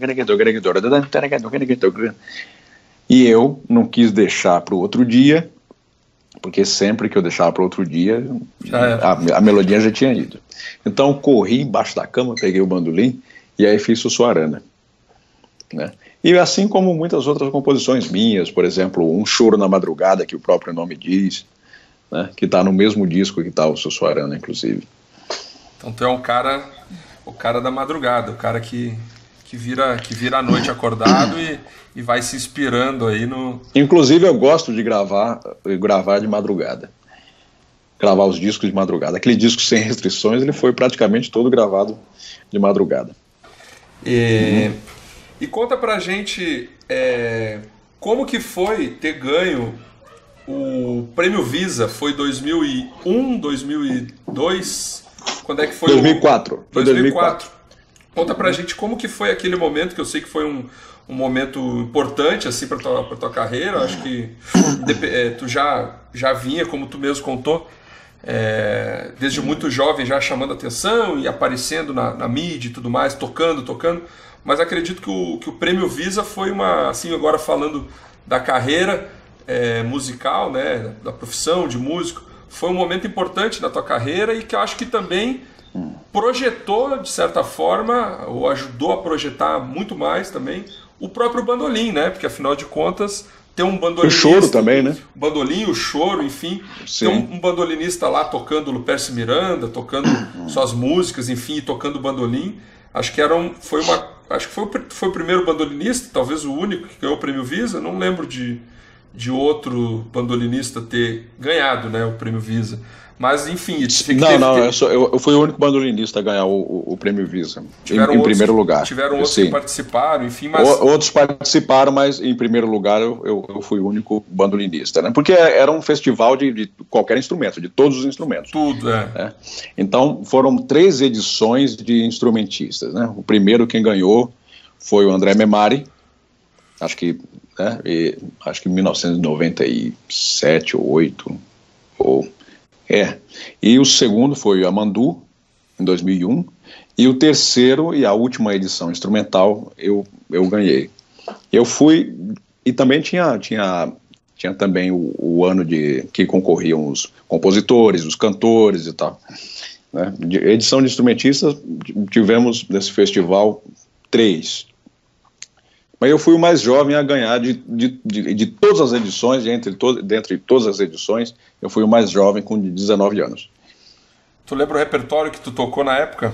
[SPEAKER 2] E eu não quis deixar para o outro dia, porque sempre que eu deixava para outro dia, a, a melodia já tinha ido. Então corri embaixo da cama, peguei o bandolim e aí fiz Sussuarana, né? E assim como muitas outras composições minhas, por exemplo, Um Choro na Madrugada, que o próprio nome diz, né, que está no mesmo disco que está o Sussuarana, inclusive.
[SPEAKER 1] Então tu é um cara, o cara da madrugada, o cara que, que, vira, que vira a noite acordado e, e vai se inspirando aí no...
[SPEAKER 2] Inclusive eu gosto de gravar, gravar de madrugada. Gravar os discos de madrugada. Aquele disco Sem Restrições, ele foi praticamente todo gravado de madrugada.
[SPEAKER 1] E, uhum. e conta pra gente é, como que foi ter ganho o Prêmio Visa. Foi dois mil e um, dois mil e dois? Quando é que foi?
[SPEAKER 2] dois mil e quatro.
[SPEAKER 1] Foi dois mil e quatro. Conta pra gente como que foi aquele momento, que eu sei que foi um, um momento importante assim pra tua, pra tua carreira. Acho que é, tu já, já vinha, como tu mesmo contou, É, desde muito jovem já chamando atenção e aparecendo na, na mídia e tudo mais, tocando, tocando, mas acredito que o, que o Prêmio Visa foi uma, assim, agora falando da carreira é, musical, né, da profissão de músico, foi um momento importante na tua carreira e que eu acho que também projetou, de certa forma, ou ajudou a projetar muito mais também o próprio bandolim, né, porque afinal de contas ter um bandolinista,
[SPEAKER 2] o choro também, né?
[SPEAKER 1] O bandolim, o choro, enfim.
[SPEAKER 2] Sim.
[SPEAKER 1] Ter um, um bandolinista lá tocando Lupercio Miranda, tocando suas músicas, enfim, tocando bandolim. Acho que era um, foi uma, acho que foi o, foi o primeiro bandolinista, talvez o único que ganhou o Prêmio Visa. Não lembro de, de outro bandolinista ter ganhado, né, o Prêmio Visa. Mas, enfim...
[SPEAKER 2] Não,
[SPEAKER 1] teve,
[SPEAKER 2] não,
[SPEAKER 1] teve...
[SPEAKER 2] Eu, sou, eu, eu fui o único bandolinista a ganhar o, o, o Prêmio Visa, em, em
[SPEAKER 1] outros,
[SPEAKER 2] primeiro lugar.
[SPEAKER 1] Tiveram outros
[SPEAKER 2] Sim.
[SPEAKER 1] que participaram, enfim, mas...
[SPEAKER 2] O, outros participaram, mas em primeiro lugar eu, eu, eu fui o único bandolinista, né? Porque era um festival de, de qualquer instrumento, de todos os instrumentos.
[SPEAKER 1] Tudo, é.
[SPEAKER 2] Né? Então, foram três edições de instrumentistas, né? O primeiro quem ganhou foi o André Memari, acho que, né, e, acho que em mil novecentos e noventa e sete ou oito, ou... É, e o segundo foi o Amandu, em dois mil e um, e o terceiro e a última edição instrumental eu, eu ganhei. Eu fui, e também tinha, tinha, tinha também o, o ano de que concorriam os compositores, os cantores e tal. Né? De edição de instrumentistas, tivemos nesse festival três. Mas eu fui o mais jovem a ganhar de, de, de, de todas as edições, entre to, dentre todas as edições, eu fui o mais jovem com dezenove anos.
[SPEAKER 1] Tu lembra o repertório que tu tocou na época?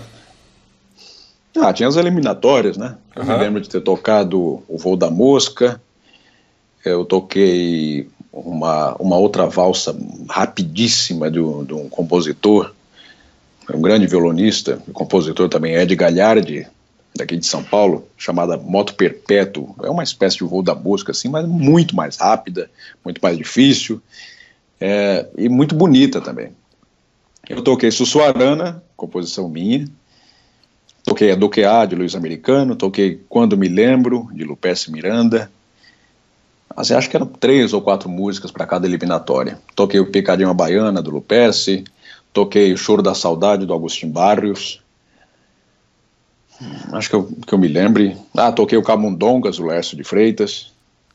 [SPEAKER 2] Ah, tinha as eliminatórias, né? Eu uhum. me lembro de ter tocado O Voo da Mosca, eu toquei uma, uma outra valsa rapidíssima de um, de um compositor, um grande violonista, um compositor também, Ed Gagliardi, daqui de São Paulo, chamada Moto Perpétuo. É uma espécie de Voo da Mosca, assim, mas muito mais rápida, muito mais difícil, é, e muito bonita também. Eu toquei Sussuarana, composição minha, toquei a Doqueá, de Luiz Americano, toquei Quando Me Lembro, de Lupercio Miranda, mas eu acho que eram três ou quatro músicas para cada eliminatória. Toquei o Picadinho à Baiana, do Lupercio, toquei o Choro da Saudade, do Agostinho Barrios, acho que eu, que eu me lembre. Ah, toquei o Camundongas, do Laércio de Freitas.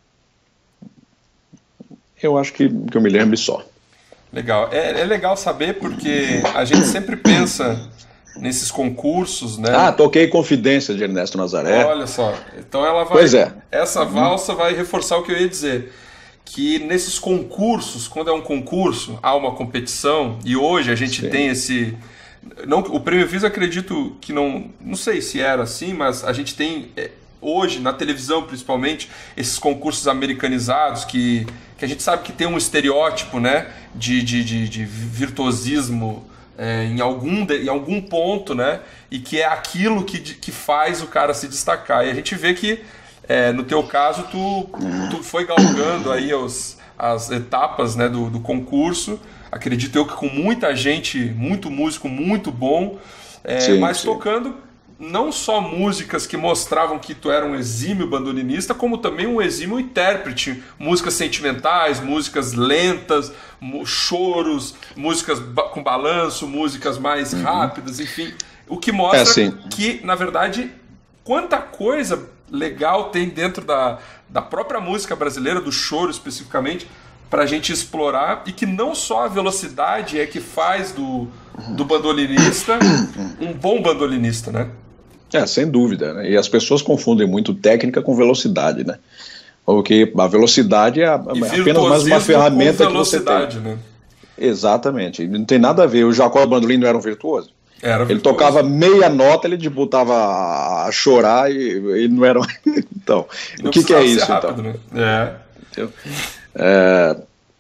[SPEAKER 2] Eu acho que, que eu me lembre só.
[SPEAKER 1] Legal. É, é legal saber porque a gente sempre pensa nesses concursos, né?
[SPEAKER 2] Ah, toquei Confidência, de Ernesto Nazaré.
[SPEAKER 1] Olha só. Então ela vai...
[SPEAKER 2] Pois é.
[SPEAKER 1] Essa valsa vai reforçar o que eu ia dizer. Que nesses concursos, quando é um concurso, há uma competição, e hoje a gente Sim. tem esse... Não, o Prêmio Visa, acredito que não... Não sei se era assim, mas a gente tem... Hoje, na televisão principalmente, esses concursos americanizados que, que a gente sabe que tem um estereótipo, né, de, de, de, de virtuosismo é, em, algum de, em algum ponto, né, e que é aquilo que, que faz o cara se destacar. E a gente vê que, é, no teu caso, tu, tu foi galgando aí os, as etapas, né, do, do concurso. Acredito eu que com muita gente, muito músico, muito bom, é, sim, mas sim. tocando... não só músicas que mostravam que tu era um exímio bandolinista, como também um exímio intérprete. Músicas sentimentais, músicas lentas, choros, músicas com balanço, músicas mais uhum. rápidas, enfim. O que mostra é assim. que, na verdade, quanta coisa legal tem dentro da, da própria música brasileira, do choro especificamente, para a gente explorar, e que não só a velocidade é que faz do, do bandolinista um bom bandolinista, né?
[SPEAKER 2] É, sem dúvida, né? E as pessoas confundem muito técnica com velocidade, né? Porque a velocidade é apenas mais uma ferramenta que você tem. Né? Exatamente, não tem nada a ver. O Jacó Bandolin não era um virtuoso?
[SPEAKER 1] Era
[SPEAKER 2] ele
[SPEAKER 1] virtuoso.
[SPEAKER 2] Tocava meia nota, ele botava a chorar e ele não era. Então, não o que, que é isso?
[SPEAKER 1] Rápido,
[SPEAKER 2] então?
[SPEAKER 1] Né?
[SPEAKER 2] É. É...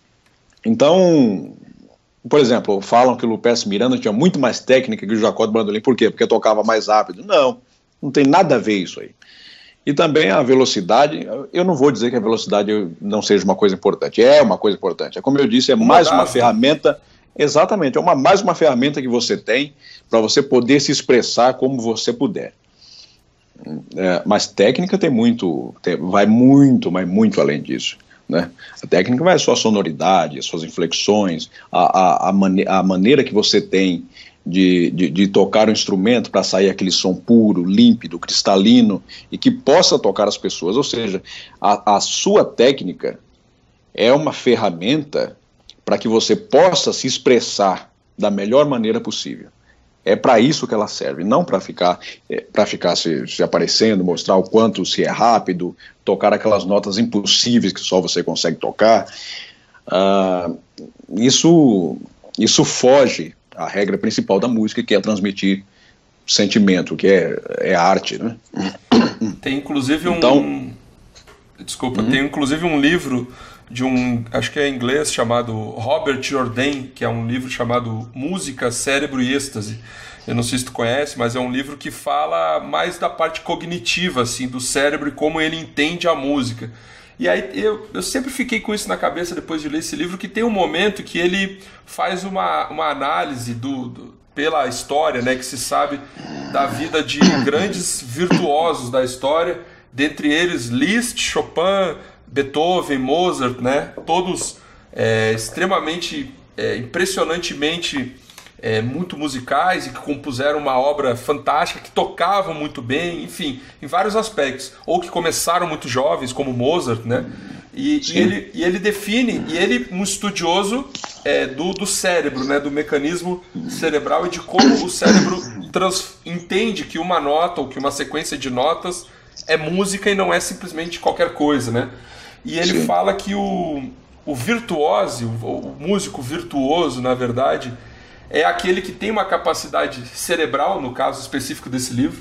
[SPEAKER 2] Então, por exemplo, falam que o Lupes Miranda tinha muito mais técnica que o Jacó Bandolin. Por quê? Porque tocava mais rápido. Não, não tem nada a ver isso aí. E também a velocidade, eu não vou dizer que a velocidade não seja uma coisa importante, é uma coisa importante. É como eu disse, é mais uma ferramenta, exatamente, é uma, mais uma ferramenta que você tem para você poder se expressar como você puder. É, mas técnica tem muito, tem, vai muito, mas muito além disso. Né? A técnica vai a sua sonoridade, as suas inflexões, a, a, a, mane a maneira que você tem De, de, de tocar um instrumento para sair aquele som puro, límpido, cristalino e que possa tocar as pessoas. Ou seja, a, a sua técnica é uma ferramenta para que você possa se expressar da melhor maneira possível. É para isso que ela serve, não para ficar, é, para ficar se, se aparecendo, mostrar o quanto se é rápido, tocar aquelas notas impossíveis que só você consegue tocar. Ah, isso, isso foge a regra principal da música, que é transmitir sentimento, que é, é arte, né?
[SPEAKER 1] Tem inclusive um...
[SPEAKER 2] Então,
[SPEAKER 1] desculpa, uhum. tem inclusive um livro de um, acho que é em inglês, chamado Robert Jourdain, que é um livro chamado Música, Cérebro e Êxtase. Eu não sei se tu conhece, mas é um livro que fala mais da parte cognitiva, assim, do cérebro e como ele entende a música. E aí eu, eu sempre fiquei com isso na cabeça depois de ler esse livro, que tem um momento que ele faz uma, uma análise do, do, pela história, né, que se sabe da vida de grandes virtuosos da história, dentre eles Liszt, Chopin, Beethoven, Mozart, né, todos é, extremamente, é, impressionantemente É, muito musicais e que compuseram uma obra fantástica, que tocavam muito bem, enfim, em vários aspectos, ou que começaram muito jovens, como Mozart, né? E, e, ele, e ele define, e ele um estudioso é, do, do cérebro, né? Do mecanismo cerebral e de como o cérebro trans, entende que uma nota ou que uma sequência de notas é música e não é simplesmente qualquer coisa, né? E ele Sim. fala que o, o virtuose, o, o músico virtuoso, na verdade, é aquele que tem uma capacidade cerebral, no caso específico desse livro,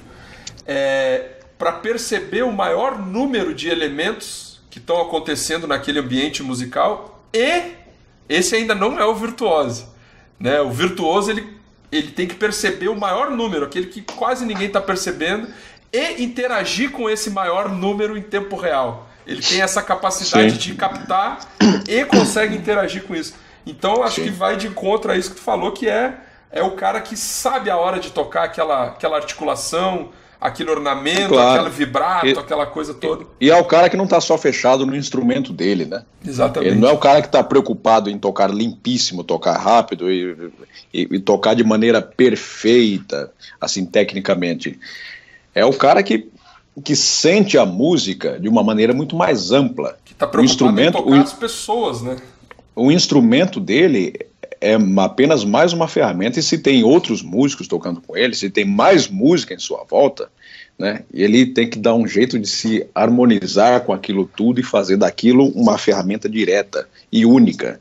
[SPEAKER 1] é, para perceber o maior número de elementos que estão acontecendo naquele ambiente musical, e esse ainda não é o virtuoso. Né? O virtuoso ele, ele tem que perceber o maior número, aquele que quase ninguém está percebendo, e interagir com esse maior número em tempo real. Ele tem essa capacidade Sim. de captar e consegue interagir com isso. Então, acho Sim. que vai de encontro a isso que tu falou, que é, é o cara que sabe a hora de tocar aquela, aquela articulação, aquele ornamento, claro. aquele vibrato, e, aquela coisa toda.
[SPEAKER 2] E é o cara que não está só fechado no instrumento dele, né?
[SPEAKER 1] Exatamente.
[SPEAKER 2] Ele não é o cara que está preocupado em tocar limpíssimo, tocar rápido e, e, e tocar de maneira perfeita, assim, tecnicamente. É o cara que, que sente a música de uma maneira muito mais ampla.
[SPEAKER 1] Que está preocupado em tocar o, as pessoas, né?
[SPEAKER 2] O instrumento dele é apenas mais uma ferramenta, e se tem outros músicos tocando com ele, se tem mais música em sua volta, né, ele tem que dar um jeito de se harmonizar com aquilo tudo e fazer daquilo uma ferramenta direta e única.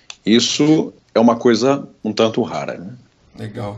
[SPEAKER 2] Isso é uma coisa um tanto rara. Né?
[SPEAKER 1] Legal.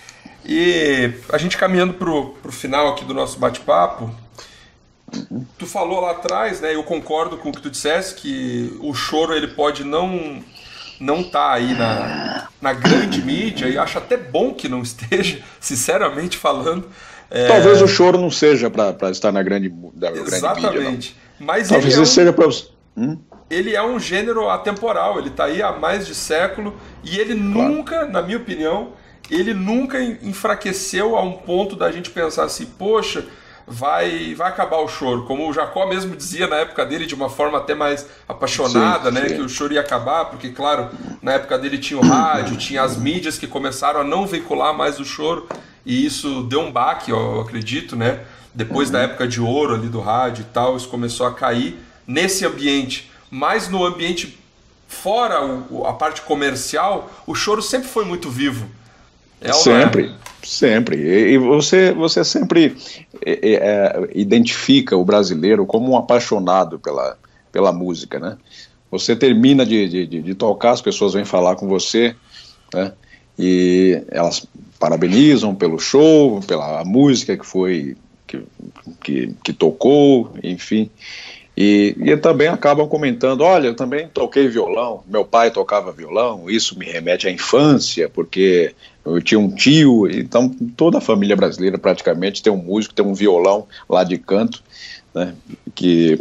[SPEAKER 1] E a gente caminhando para o final aqui do nosso bate-papo, uhum. tu falou lá atrás, né, eu concordo com o que tu disseste, que o choro ele pode não não tá aí na, na grande mídia, e acho até bom que não esteja, sinceramente falando. É...
[SPEAKER 2] Talvez o choro não seja para estar na grande, na grande mídia.
[SPEAKER 1] Exatamente. Mas
[SPEAKER 2] Talvez
[SPEAKER 1] ele, é um,
[SPEAKER 2] seja para... Hum?
[SPEAKER 1] ele é um gênero atemporal, ele está aí há mais de século, e ele claro. nunca, na minha opinião, ele nunca enfraqueceu a um ponto da gente pensar assim, poxa, vai, vai acabar o choro, como o Jacó mesmo dizia na época dele, de uma forma até mais apaixonada, sim, né, sim. que o choro ia acabar, porque claro, na época dele tinha o rádio, tinha as mídias que começaram a não veicular mais o choro, e isso deu um baque, eu acredito, né, depois uhum. da época de ouro ali do rádio e tal, isso começou a cair nesse ambiente, mas no ambiente fora o, a parte comercial, o choro sempre foi muito vivo. É ou
[SPEAKER 2] sempre,
[SPEAKER 1] não é?
[SPEAKER 2] sempre. E, e você, você sempre é, é, identifica o brasileiro como um apaixonado pela, pela música, né? Você termina de, de, de tocar, as pessoas vêm falar com você, né? E elas parabenizam pelo show, pela música que foi, que, que, que tocou, enfim. E, e também acabam comentando, olha, eu também toquei violão, meu pai tocava violão, isso me remete à infância, porque eu tinha um tio, então toda a família brasileira praticamente tem um músico, tem um violão lá de canto, né, que,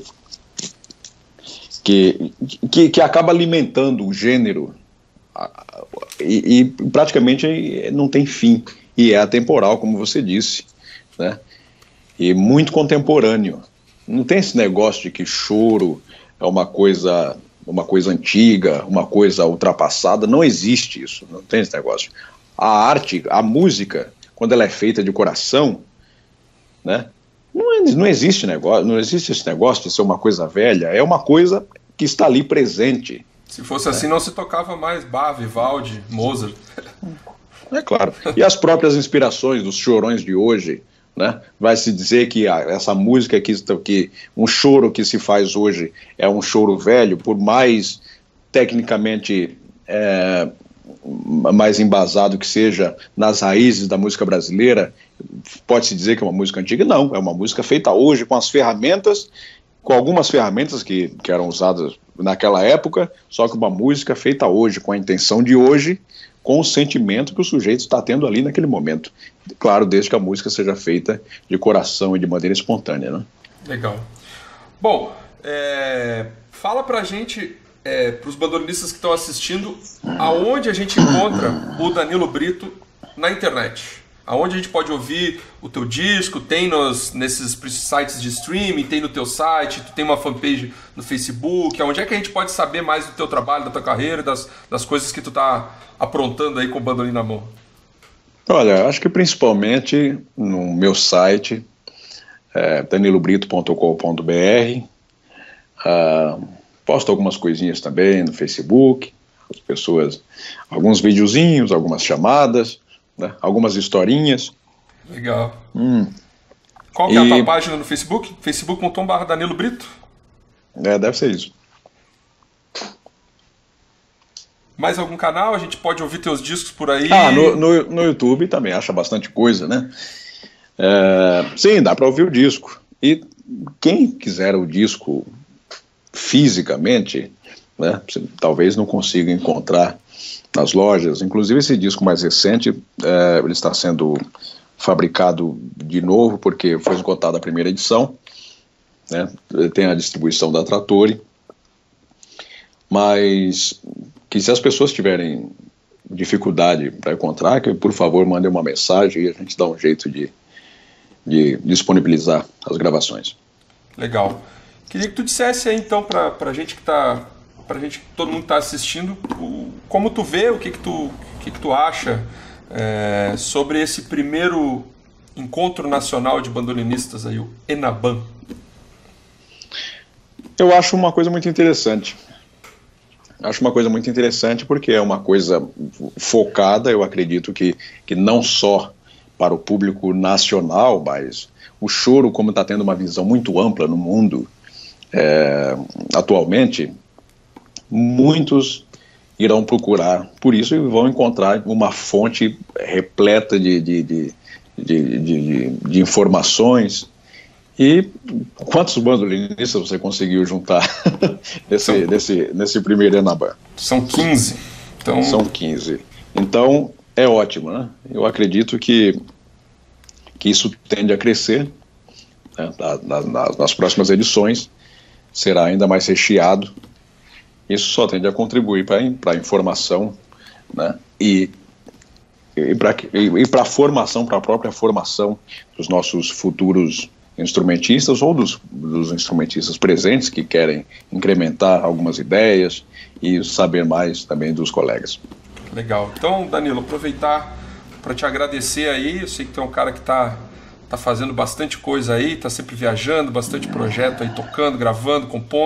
[SPEAKER 2] que, que, que acaba alimentando o gênero e, e praticamente não tem fim, e é atemporal, como você disse, né, e muito contemporâneo. Não tem esse negócio de que choro é uma coisa, uma coisa antiga, uma coisa ultrapassada. Não existe isso, não tem esse negócio. A arte, a música, quando ela é feita de coração, né, não, é, não existe negócio, não existe esse negócio de ser uma coisa velha. É uma coisa que está ali presente.
[SPEAKER 1] Se fosse assim, não se tocava mais Bach, Vivaldi, Mozart.
[SPEAKER 2] É claro. E as próprias inspirações dos chorões de hoje, né? Vai se dizer que a, essa música que, que um choro que se faz hoje é um choro velho, por mais tecnicamente é, mais embasado que seja nas raízes da música brasileira, pode-se dizer que é uma música antiga? Não, é uma música feita hoje com as ferramentas, com algumas ferramentas que, que eram usadas naquela época, só que uma música feita hoje, com a intenção de hoje, com o sentimento que o sujeito está tendo ali naquele momento. Claro, desde que a música seja feita de coração e de maneira espontânea, né?
[SPEAKER 1] Legal. Bom, é, fala pra gente, é, pros bandolistas que estão assistindo, aonde a gente encontra o Danilo Brito na internet. Aonde a gente pode ouvir o teu disco, tem nos, nesses sites de streaming, tem no teu site, tu tem uma fanpage no Facebook, aonde é que a gente pode saber mais do teu trabalho, da tua carreira, das, das coisas que tu tá aprontando aí com o bandolim na mão?
[SPEAKER 2] Olha, acho que principalmente no meu site, é, danilo brito ponto com ponto b r, uh, posto algumas coisinhas também no Facebook, as pessoas, alguns videozinhos, algumas chamadas, né, algumas historinhas.
[SPEAKER 1] Legal.
[SPEAKER 2] Hum.
[SPEAKER 1] Qual que é a tua página no Facebook? facebook ponto com barra Danilo Brito?
[SPEAKER 2] É, deve ser isso.
[SPEAKER 1] Mais algum canal? A gente pode ouvir teus discos por aí?
[SPEAKER 2] Ah, no, no, no YouTube também acha bastante coisa, né? É, sim, dá para ouvir o disco. E quem quiser o disco fisicamente, né, talvez não consiga encontrar nas lojas. Inclusive esse disco mais recente, é, ele está sendo fabricado de novo porque foi esgotada a primeira edição, né? Tem a distribuição da Trattori, mas que se as pessoas tiverem dificuldade para encontrar, que por favor mandem uma mensagem e a gente dá um jeito de, de disponibilizar as gravações.
[SPEAKER 1] Legal. Queria que tu dissesse aí então para a gente que tá, pra gente que todo mundo está assistindo, o, como tu vê, o que que tu, o que que tu acha é, sobre esse primeiro encontro nacional de bandolinistas aí, o ENABAN.
[SPEAKER 2] Eu acho uma coisa muito interessante. Acho uma coisa muito interessante porque é uma coisa focada, eu acredito que, que não só para o público nacional, mas o choro, como está tendo uma visão muito ampla no mundo é, atualmente, muitos irão procurar por isso e vão encontrar uma fonte repleta de, de, de, de, de, de informações. E quantos bandolinistas você conseguiu juntar nesse, São... nesse, nesse primeiro ENABAN?
[SPEAKER 1] São quinze. Então...
[SPEAKER 2] São quinze. Então, é ótimo, né? Eu acredito que, que isso tende a crescer, né? na, na, nas próximas edições será ainda mais recheado. Isso só tende a contribuir para a informação, né? E, e para a formação, para a própria formação dos nossos futuros instrumentistas ou dos, dos instrumentistas presentes que querem incrementar algumas ideias e saber mais também dos colegas.
[SPEAKER 1] Legal. Então, Danilo, aproveitar para te agradecer aí. Eu sei que tu é um cara que está tá fazendo bastante coisa aí, está sempre viajando, bastante projeto aí, tocando, gravando, compondo.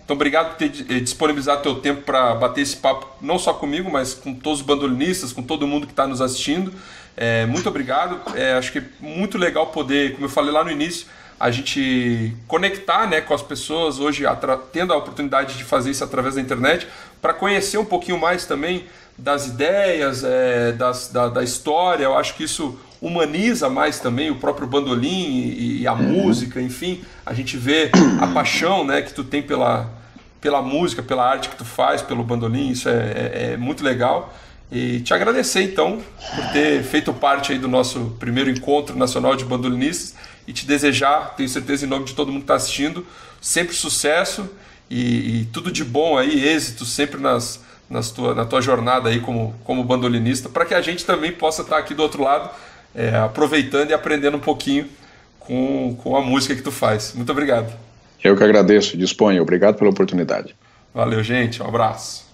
[SPEAKER 1] Então, obrigado por ter disponibilizado teu tempo para bater esse papo, não só comigo, mas com todos os bandolinistas, com todo mundo que está nos assistindo. É, muito obrigado. É, acho que é muito legal poder, como eu falei lá no início, a gente conectar, né, com as pessoas hoje, tendo a oportunidade de fazer isso através da internet, para conhecer um pouquinho mais também das ideias, é, das, da, da história. Eu acho que isso humaniza mais também o próprio bandolim e, e a uhum. música, enfim. A gente vê a paixão, né, que tu tem pela, pela música, pela arte que tu faz, pelo bandolim. Isso é, é, é muito legal. E te agradecer, então, por ter feito parte aí do nosso primeiro encontro nacional de bandolinistas e te desejar, tenho certeza, em nome de todo mundo que está assistindo, sempre sucesso e, e tudo de bom aí, êxito sempre nas, nas tua, na tua jornada aí como, como bandolinista, para que a gente também possa estar aqui do outro lado, é, aproveitando e aprendendo um pouquinho com, com a música que tu faz. Muito obrigado.
[SPEAKER 2] Eu que agradeço, disponha. Obrigado pela oportunidade.
[SPEAKER 1] Valeu, gente. Um abraço.